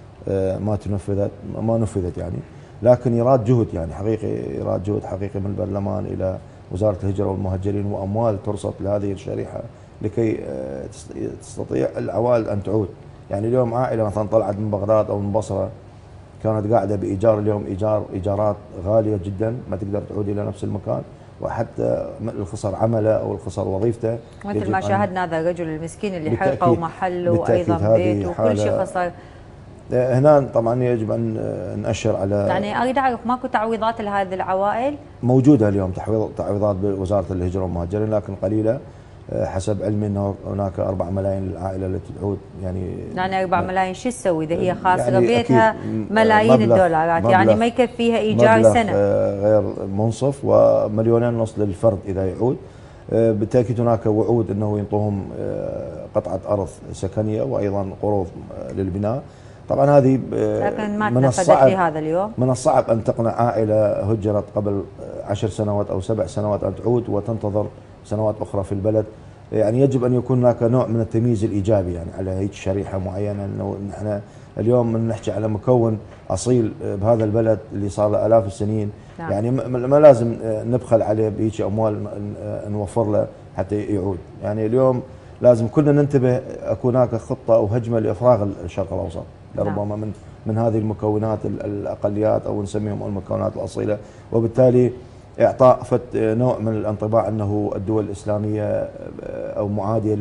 S6: ما نفذت يعني. لكن يراد جهد يعني حقيقي، يراد جهد حقيقي من البرلمان إلى وزارة الهجرة والمهجرين، وأموال ترصد لهذه الشريحة لكي تستطيع العوائل أن تعود. يعني اليوم عائلة مثلا طلعت من بغداد أو من بصرة كانت قاعدة بإيجار، اليوم إيجارات غالية جدا، ما تقدر تعود إلى نفس المكان، وحتى الخسر عمله أو الخسر وظيفته.
S1: مثل ما شاهدنا هذا الرجل المسكين اللي حرقوا محله وأيضا بيته وكل شيء خسر.
S6: هنا طبعا يجب ان نأشر على،
S1: يعني اريد اعرف ماكو تعويضات لهذه العوائل؟
S6: موجوده اليوم تعويضات بوزاره الهجره والمهاجرين لكن قليله. حسب علمي انه هناك 4 ملايين للعائله التي تعود
S1: يعني 4 ملايين شو تسوي اذا هي خاسره
S6: يعني
S1: بيتها ملايين الدولارات؟ يعني ما يكفيها ايجار سنه.
S6: غير منصف، ومليونين ونص للفرد اذا يعود. بالتاكيد هناك وعود انه ينطوهم قطعه ارض سكنيه وايضا قروض للبناء. طبعا هذه
S1: لكن ما تنفذت في هذا اليوم.
S6: من الصعب ان تقنع عائله هجرت قبل 10 سنوات او 7 سنوات ان تعود وتنتظر سنوات اخرى في البلد. يعني يجب ان يكون هناك نوع من التمييز الايجابي يعني على هيك شريحه معينه، انه نحن اليوم نحكي على مكون اصيل بهذا البلد اللي صار له الاف السنين. نعم. يعني ما لازم نبخل عليه بهيك اموال نوفر له حتى يعود. يعني اليوم لازم كلنا ننتبه، اكو هناك خطه او هجمه لافراغ الشرق الاوسط لربما من هذه المكونات الاقليات او نسميهم المكونات الاصيله، وبالتالي اعطاء نوع من الانطباع انه الدول الاسلاميه او معاديه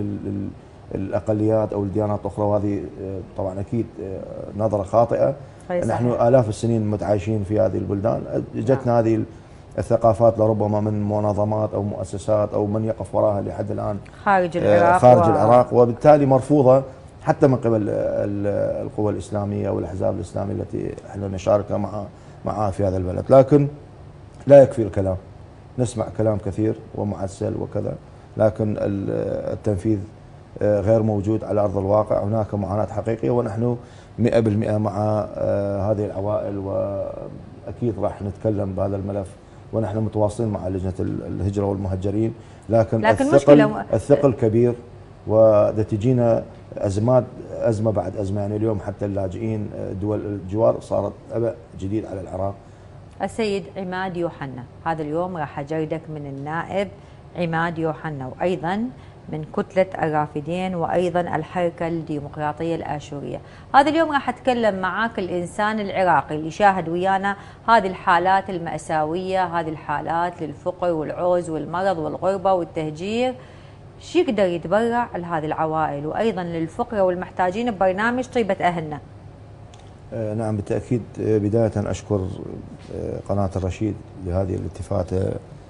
S6: للاقليات او الديانات الاخرى، وهذه طبعا اكيد نظره خاطئه. نحن الاف السنين متعايشين في هذه البلدان، جتنا هذه الثقافات لربما من منظمات او مؤسسات او من يقف وراها لحد الان
S1: خارج العراق،
S6: العراق، وبالتالي مرفوضه حتى من قبل القوى الاسلاميه والاحزاب الاسلاميه التي احنا نشاركها معها في هذا البلد. لكن لا يكفي الكلام، نسمع كلام كثير ومعسل وكذا، لكن التنفيذ غير موجود على أرض الواقع. هناك معاناة حقيقية، ونحن 100% مع هذه العوائل، وأكيد راح نتكلم بهذا الملف ونحن متواصلين مع لجنة الهجرة والمهجرين. لكن الثقل كبير، وده تجينا أزمة بعد أزمة. يعني اليوم حتى اللاجئين دول الجوار صارت أبء جديد على العراق.
S1: السيد عماد يوحنا، هذا اليوم راح أجردك من النائب عماد يوحنا، وأيضا من كتلة الرافدين، وأيضا الحركة الديمقراطية الآشورية. هذا اليوم راح أتكلم معاك الإنسان العراقي اللي شاهد ويانا هذه الحالات المأساوية، هذه الحالات للفقر والعوز والمرض والغربة والتهجير. شو يقدر يتبرع لهذه العوائل وأيضا للفقراء والمحتاجين ببرنامج طيبة أهلنا؟
S6: نعم بالتأكيد. بداية أشكر قناة الرشيد لهذه الالتفاتة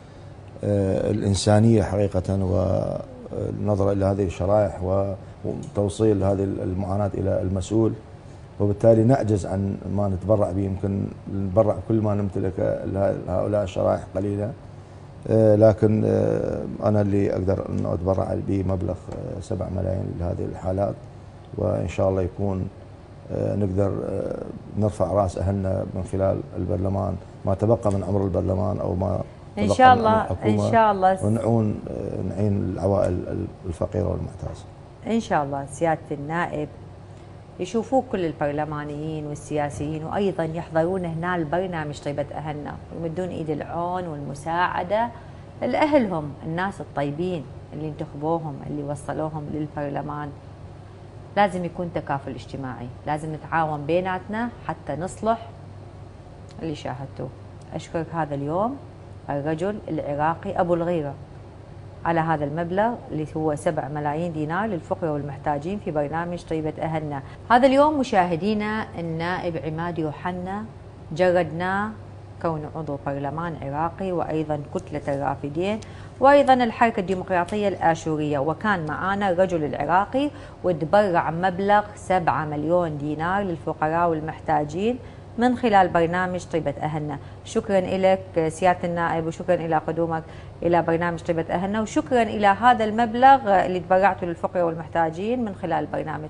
S6: الإنسانية حقيقة، والنظرة إلى هذه الشرائح وتوصيل هذه المعاناة إلى المسؤول، وبالتالي نعجز عن ما نتبرع به. يمكن نتبرع كل ما نمتلك لهؤلاء الشرائح قليلة، لكن أنا اللي أقدر أن أتبرع بمبلغ 7 ملايين لهذه الحالات، وإن شاء الله يكون نقدر نرفع رأس أهلنا من خلال البرلمان، ما تبقى من عمر البرلمان أو ما
S1: إن شاء الله إن شاء الله،
S6: ونعين العوائل الفقيرة والمحتاجة
S1: إن شاء الله. سيادة النائب، يشوفوك كل البرلمانيين والسياسيين، وأيضا يحضرون هنا البرنامج طيبة أهلنا، ويمدون إيد العون والمساعدة لأهلهم، الناس الطيبين اللي انتخبوهم اللي وصلوهم للبرلمان. لازم يكون تكافل اجتماعي، لازم نتعاون بيناتنا حتى نصلح اللي شاهدتوه. أشكرك هذا اليوم الرجل العراقي أبو الغيرة على هذا المبلغ اللي هو 7 ملايين دينار للفقراء والمحتاجين في برنامج طيبة أهلنا. هذا اليوم مشاهدينا النائب عماد يوحنا جردناه كونه عضو برلمان عراقي، وأيضا كتلة الرافدين، وأيضا الحركة الديمقراطية الآشورية، وكان معنا الرجل العراقي وتبرع مبلغ 7 مليون دينار للفقراء والمحتاجين من خلال برنامج طيبة أهلنا. شكرا لك سيادة النائب، وشكرا إلى قدومك إلى برنامج طيبة أهلنا، وشكرا إلى هذا المبلغ اللي تبرعته للفقراء والمحتاجين من خلال البرنامج.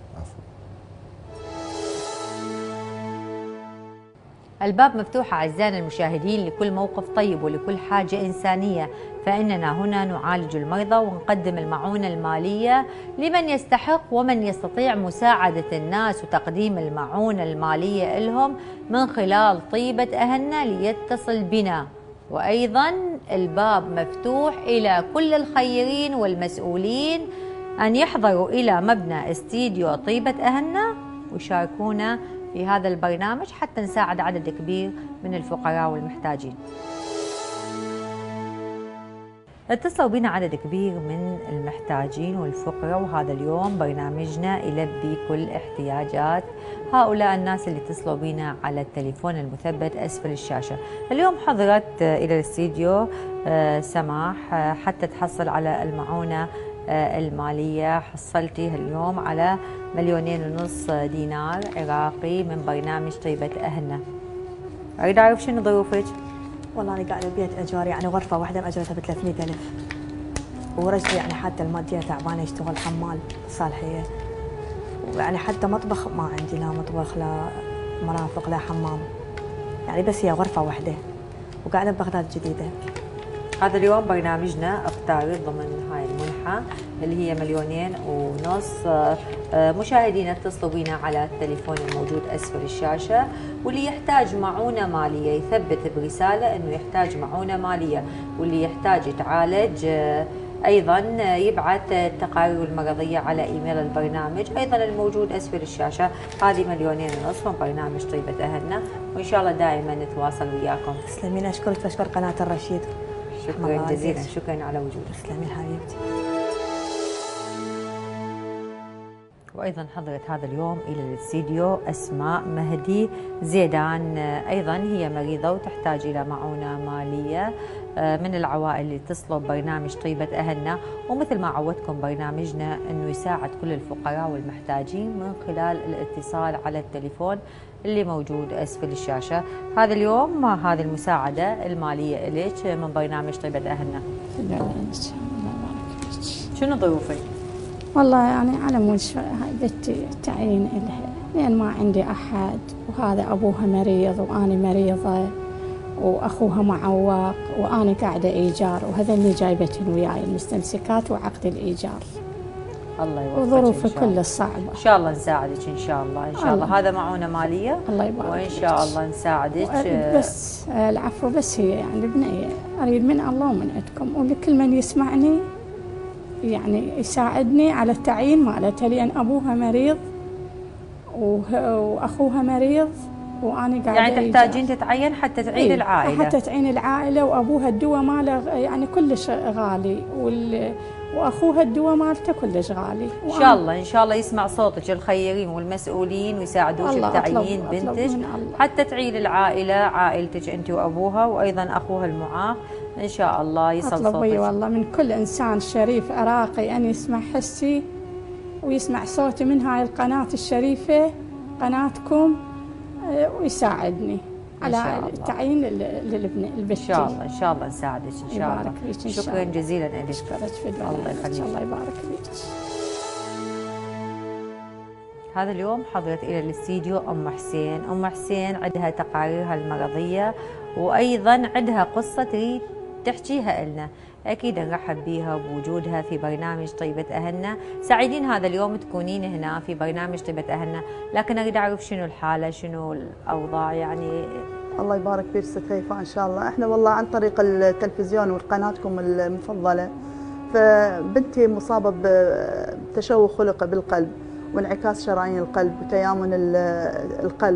S1: الباب مفتوح أعزائنا المشاهدين لكل موقف طيب ولكل حاجة إنسانية، فإننا هنا نعالج المرضى ونقدم المعونة المالية لمن يستحق ومن يستطيع مساعدة الناس وتقديم المعونة المالية لهم من خلال طيبة أهلنا ليتصل بنا. وأيضا الباب مفتوح إلى كل الخيرين والمسؤولين أن يحضروا إلى مبنى استديو طيبة أهلنا ويشاركونا في هذا البرنامج حتى نساعد عدد كبير من الفقراء والمحتاجين. اتصلوا بنا عدد كبير من المحتاجين والفقراء، وهذا اليوم برنامجنا يلبي كل احتياجات هؤلاء الناس اللي اتصلوا بنا على التليفون المثبت أسفل الشاشة. اليوم حضرت إلى الاستديو سماح حتى تحصل على المعونة المالية. حصلتي اليوم على 2.5 مليون دينار عراقي من برنامج طيبة أهلنا. أريد أعرف شنو ظروفك؟
S9: والله أنا قاعدة ببيت إيجار، يعني غرفة واحدة مأجرتها ب300,000، ورجلي يعني حتى المادية تعبانة، يشتغل حمال صالحية، ويعني حتى مطبخ ما عندي، لا مطبخ لا مرافق لا حمام، يعني بس هي غرفة واحدة، وقاعدة ببغداد الجديدة.
S1: هذا اليوم برنامجنا افترض ضمن هاي المنحة اللي هي 2.5 مليون. مشاهدينا اتصلوا بنا على التليفون الموجود أسفل الشاشة، واللي يحتاج معونة مالية يثبت برسالة أنه يحتاج معونة مالية، واللي يحتاج يتعالج أيضا يبعث التقارير المرضية على إيميل البرنامج أيضا الموجود أسفل الشاشة. هذه 2.5 مليون من برنامج طيبة أهلنا، وإن شاء الله دائما نتواصل وياكم.
S9: تسلمين، أشكرك وأشكر قناة الرشيد.
S1: شكرا جزيلا، شكرا على وجودك.
S9: تسلمي حبيبتي.
S1: وأيضا حضرت هذا اليوم إلى الاستديو أسماء مهدي زيدان، أيضا هي مريضة وتحتاج إلى معونة مالية من العوائل اللي اتصلوا ببرنامج طيبة أهلنا. ومثل ما عودتكم برنامجنا أنه يساعد كل الفقراء والمحتاجين من خلال الاتصال على التليفون اللي موجود أسفل الشاشة. هذا اليوم هذه المساعدة المالية إليك من برنامج طيبة أهلنا. شنو ظروفك؟
S10: والله يعني على مود هاي بنتي تعيين إلها، لأن ما عندي أحد، وهذا أبوها مريض وأنا مريضة وأخوها معوق، وأنا قاعدة إيجار، وهذا اللي جايبتهم وياي المستمسكات وعقد الإيجار.
S1: الله يوفقك.
S10: وظروفي كلها صعبة.
S1: إن شاء الله نساعدك إن شاء الله، إن شاء الله. هذا معونة مالية.
S10: الله يبارك.
S1: وإن شاء الله نساعدك.
S10: بس العفو، بس هي يعني بنية أريد من الله ومن عندكم ولكل من يسمعني يعني يساعدني على التعيين مالتها، لأن أبوها مريض وأخوها مريض وأنا قاعدة
S1: يعني تحتاجين تتعين حتى تعين العائلة.
S10: حتى تعين العائلة، وأبوها الدواء ماله يعني كلش غالي، وأخوها الدواء مالته كلش غالي.
S1: إن شاء الله إن شاء الله يسمع صوتك الخيرين والمسؤولين ويساعدوك بتعيين بنتك حتى تعين العائلة، عائلتك أنت وأبوها وأيضا أخوها المعاق. إن شاء الله يصل صوتك.
S10: أطلب والله من كل إنسان شريف عراقي أن يسمع حسي ويسمع صوتي من هاي القناة الشريفة قناتكم، ويساعدني على تعيين للبنت.
S1: إن شاء الله إن شاء الله نساعدك إن شاء الله. شكرا جزيلا لك.
S10: الله يخليك. الله يبارك فيك.
S1: هذا اليوم حضرت إلى الاستديو أم حسين. أم حسين عندها تقاريرها المرضية وأيضا عندها قصة تريد تحكيها لنا. أكيد نرحب بها بوجودها في برنامج طيبة أهلنا. سعيدين هذا اليوم تكونين هنا في برنامج طيبة أهلنا، لكن أريد أعرف شنو الحالة، شنو الأوضاع يعني.
S11: الله يبارك فيك ست هيفاء. إن شاء الله إحنا والله عن طريق التلفزيون وقناتكم المفضلة، فبنتي مصابة بتشوه خلق بالقلب وانعكاس شرايين القلب وتيامن القلب،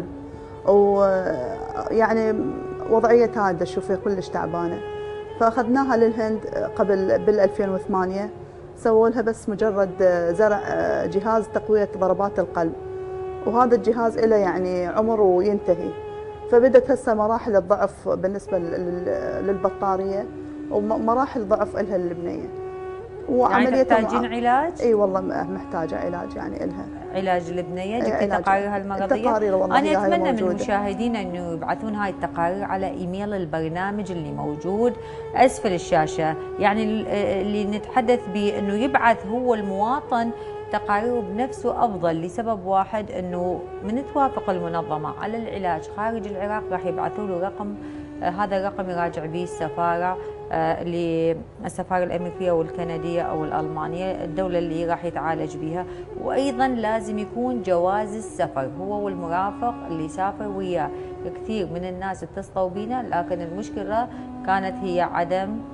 S11: ويعني وضعيتها دا شوفي كلش تعبانة. فأخذناها للهند قبل بال2008، سووا لها بس مجرد زرع جهاز تقوية ضربات القلب، وهذا الجهاز له يعني عمر وينتهي. فبدت هسه مراحل الضعف بالنسبة للبطارية، ومراحل ضعف إلها البنية.
S1: يعني تحتاجين علاج؟
S11: اي والله محتاجه علاج يعني الها
S1: علاج البنيه. جبتي تقاريرها المرضيه؟ انا اتمنى من المشاهدين انه يبعثون هاي التقارير على ايميل البرنامج اللي موجود اسفل الشاشه، يعني اللي نتحدث به انه يبعث هو المواطن تقاريره بنفسه افضل، لسبب واحد انه من توافق المنظمه على العلاج خارج العراق راح يبعثوا له رقم، هذا الرقم يراجع به السفاره، للسفاره الامريكيه والكنديه او الالمانيه، الدوله اللي راح يتعالج بها. وايضا لازم يكون جواز السفر هو والمرافق اللي يسافر وياه. كثير من الناس اتصلوا بينا، لكن المشكله كانت هي عدم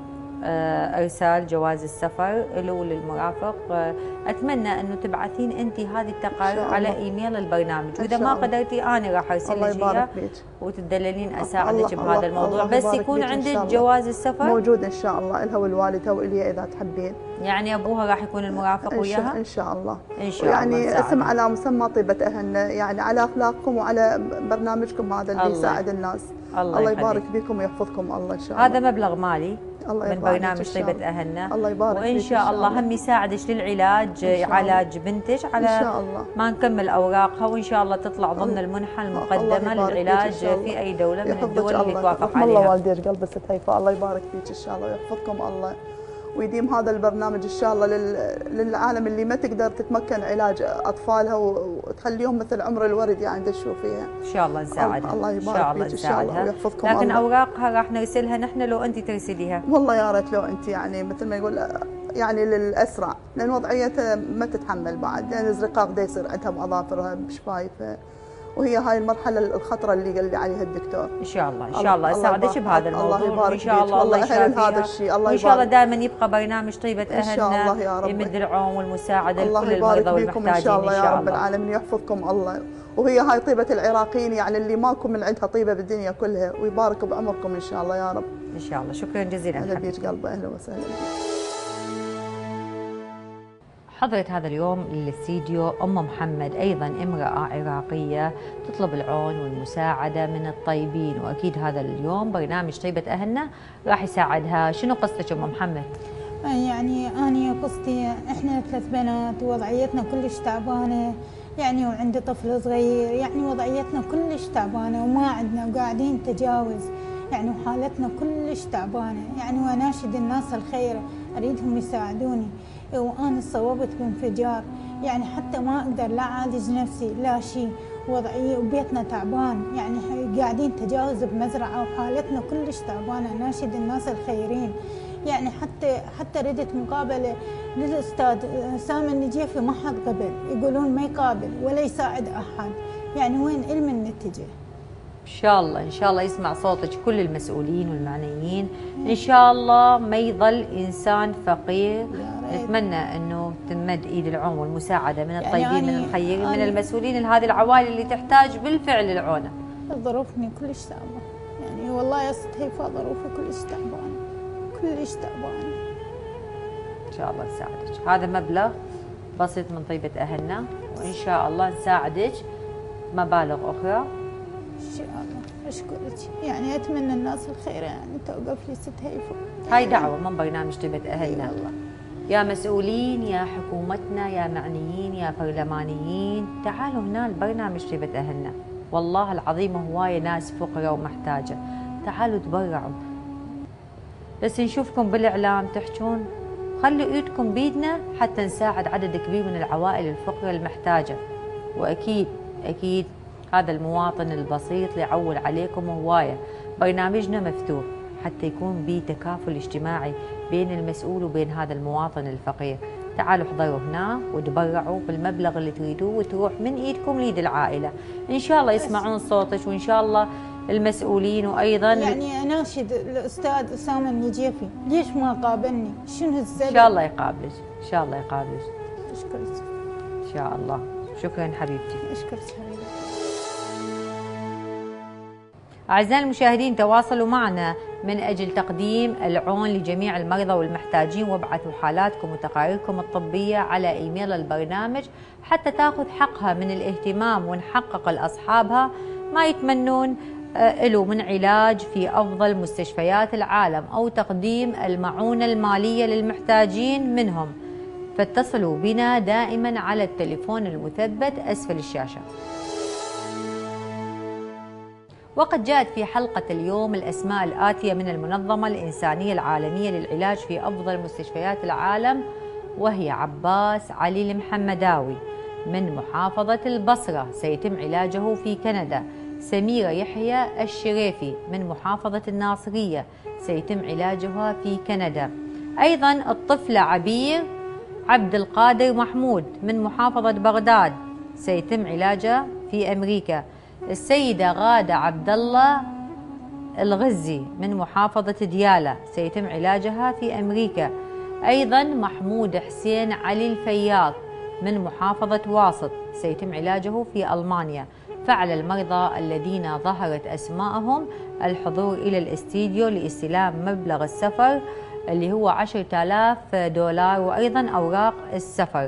S1: ارسال جواز السفر له للمرافق. اتمنى انه تبعثين انت هذه التقارير على ايميل البرنامج، واذا ما قدرتي انا راح ارسل لك اياها وتدللين اساعدك بهذا الموضوع، بس يكون عندك جواز السفر
S11: موجود ان شاء الله لها ولوالدها والي اذا تحبين.
S1: يعني ابوها راح يكون المرافق وياها
S11: ان شاء الله.
S1: ان شاء الله
S11: يعني اسم على مسمى طيبة اهلنا، يعني على اخلاقكم وعلى برنامجكم هذا اللي يساعد الناس. الله يبارك بكم ويحفظكم الله ان شاء الله.
S1: هذا مبلغ مالي من برنامج طيبة أهلنا،
S11: الله يبارك
S1: وإن شاء الله هم يساعدك للعلاج، علاج بنتك على إن شاء الله. ما نكمل أوراقها، وإن شاء الله تطلع ضمن المنحة المقدمة للعلاج في أي دولة من الدول اللي توافق عليها.
S11: الله والديك قلب ست هيفاء، الله يبارك فيك إن شاء الله ويحفظكم الله، ويديم هذا البرنامج إن شاء الله للعالم اللي ما تقدر تتمكن علاج أطفالها وتخليهم مثل عمر الورد يعني تشوفيها.
S1: إن شاء الله نساعدها.
S11: الله يبارك فيك إن شاء الله ويحفظكم
S1: لكن الله. أوراقها راح نرسلها نحن لو أنت ترسليها؟
S11: والله يا ريت لو أنت يعني مثل ما يقول يعني للأسرع، لأن وضعيتها ما تتحمل بعد، لأن الزرقاق دا يصير عندها بأظافرها بشفايفها، وهي هاي المرحلة الخطرة اللي قال لي عليها الدكتور.
S1: إن شاء الله إن شاء الله أساعدك بهذا الموضوع.
S11: الله يبارك
S1: إن شاء الله الله يشافيها.
S11: هذا الشيء الله
S1: وإن شاء الله دائما يبقى برنامج طيبة أهلنا
S11: إن شاء الله يا رب
S1: يمد العون والمساعدة
S11: الله
S1: لكل المرضى
S11: والمحتاجين إن شاء الله يا رب العالمين ويحفظكم الله. وهي هاي طيبة العراقيين يعني اللي ماكو من عندها طيبة بالدنيا كلها، ويبارك بعمركم إن شاء الله يا رب.
S1: إن شاء الله. شكرا جزيلا.
S11: أهلا بيك قلبي، أهلا وسهلا بك.
S1: حضرت هذا اليوم للاستديو أم محمد، أيضا امرأة عراقية تطلب العون والمساعدة من الطيبين، وأكيد هذا اليوم برنامج طيبة أهلنا راح يساعدها. شنو قصتك أم محمد؟
S12: يعني أنا قصتي إحنا 3 بنات ووضعيتنا كلش تعبانة، يعني وعندي طفل صغير، يعني وضعيتنا كلش تعبانة وما عندنا وقاعدين تجاوز، يعني وحالتنا كلش تعبانة، يعني وأناشد الناس الخير أريدهم يساعدوني. وأنا صوبت بانفجار، يعني حتى ما أقدر لا أعالج نفسي لا شيء، وضعية وبيتنا تعبان، يعني قاعدين تجاوز بمزرعة وحالتنا كلش تعبانة. أناشد الناس الخيرين، يعني حتى ردت مقابلة للأستاذ سامي النجيفي ما حد قبل، يقولون ما يقابل ولا يساعد أحد، يعني وين علم النتيجة؟
S1: إن شاء الله إن شاء الله يسمع صوتك كل المسؤولين والمعنيين، إن شاء الله ما يظل إنسان فقير. نتمنى إنه تمد إيد العون والمساعدة من الطيبين يعني من الخيرين من المسؤولين لهذه العوائل اللي تحتاج بالفعل العونة.
S12: ظروفني كلش صعبة، يعني والله يا ست هيفاء ظروفي كلش تعبانة كلش تعبانة.
S1: إن شاء الله نساعدك، هذا مبلغ بسيط من طيبة أهلنا، وإن شاء الله نساعدك مبالغ أخرى.
S12: إن شاء الله. أشكرك، يعني أتمنى الناس الخير يعني توقف لي ست هيفاء.
S1: هاي دعوة من برنامج طيبة أهلنا. يا مسؤولين يا حكومتنا يا معنيين يا برلمانيين، تعالوا هنا البرنامج طيبة أهلنا، والله العظيم هواية ناس فقراء ومحتاجة، تعالوا تبرعوا. بس نشوفكم بالإعلام تحجون، خلوا ايدكم بيدنا حتى نساعد عدد كبير من العوائل الفقراء المحتاجة. وأكيد أكيد هذا المواطن البسيط اللي يعول عليكم هواية، برنامجنا مفتوح حتى يكون به تكافل اجتماعي بين المسؤول وبين هذا المواطن الفقير. تعالوا احضروا هنا وتبرعوا بالمبلغ اللي تريدوه وتروح من ايدكم ليد العائلة. ان شاء الله يسمعون صوتك، وان شاء الله المسؤولين وايضا
S12: يعني اناشد الاستاذ اسامه النجيفي، ليش ما قابلني؟ شنو السبب؟
S1: ان شاء الله يقابلك، ان شاء الله يقابلك.
S12: اشكرك.
S1: ان شاء الله. شكرا حبيبتي.
S12: اشكرك حبيبتي.
S1: أعزائي المشاهدين، تواصلوا معنا من أجل تقديم العون لجميع المرضى والمحتاجين، وابعثوا حالاتكم وتقاريركم الطبية على إيميل البرنامج حتى تأخذ حقها من الاهتمام ونحقق لأصحابها ما يتمنون له من علاج في أفضل مستشفيات العالم أو تقديم المعونة المالية للمحتاجين منهم. فاتصلوا بنا دائما على التليفون المثبت أسفل الشاشة. وقد جاءت في حلقة اليوم الأسماء الآتية من المنظمة الإنسانية العالمية للعلاج في أفضل مستشفيات العالم، وهي عباس علي المحمداوي من محافظة البصرة سيتم علاجه في كندا، سميرة يحيى الشريفي من محافظة الناصرية سيتم علاجها في كندا، أيضا الطفلة عبير عبد القادر محمود من محافظة بغداد سيتم علاجها في أمريكا، السيدة غادة عبد الله الغزي من محافظة ديالى سيتم علاجها في أمريكا. أيضا محمود حسين علي الفياض من محافظة واسط سيتم علاجه في ألمانيا. فعلى المرضى الذين ظهرت أسماءهم الحضور إلى الاستديو لاستلام مبلغ السفر اللي هو $10,000 وأيضا أوراق السفر.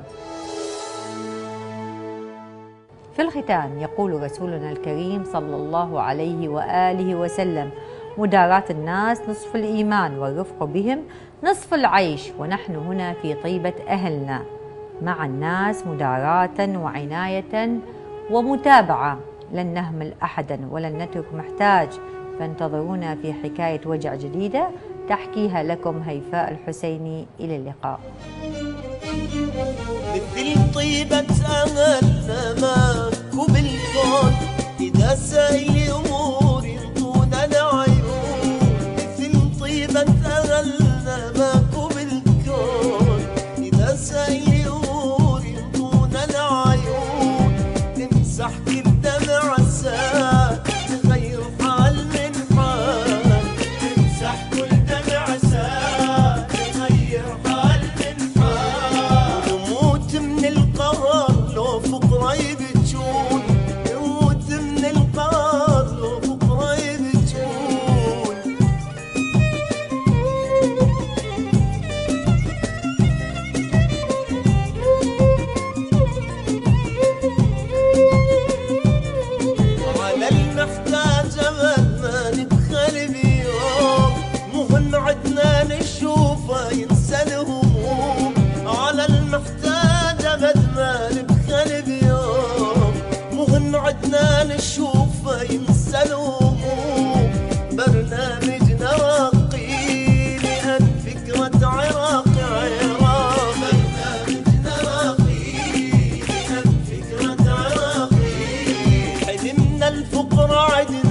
S1: في الختام يقول رسولنا الكريم صلى الله عليه وآله وسلم: مداراة الناس نصف الإيمان والرفق بهم نصف العيش، ونحن هنا في طيبة أهلنا مع الناس مداراة وعناية ومتابعة، لن نهمل أحدا ولن نترك محتاج. فانتظرونا في حكاية وجع جديدة تحكيها لكم هيفاء الحسيني. إلى اللقاء.
S13: مثل طيبة أهلنا ماكو بالكون، إذا سايل أمور ينطونا العيون. مثل طيبة أهلنا ماكو بالكون، إذا سايل أمور ينطونا العيون. نمسح كل دمع سال نغير حال من حال، نمسح كل دمع سال نغير حال من حال. نموت من القهر لو فقرة يبجون، نموت من القهر لو فقرة يبجون. على المحتاج أمل ما نبخل بيوم، مهم عدنا نشوفه ينسى الهموم. على المحتاج أمل ما نبخل بيوم، مهم عدنا نشوفه ينسى الهموم. برنامجنا راقي لأن فكرة عراق عراق، برنامجنا راقي لأن فكرة عراقي. حلمنا الفقر عدنا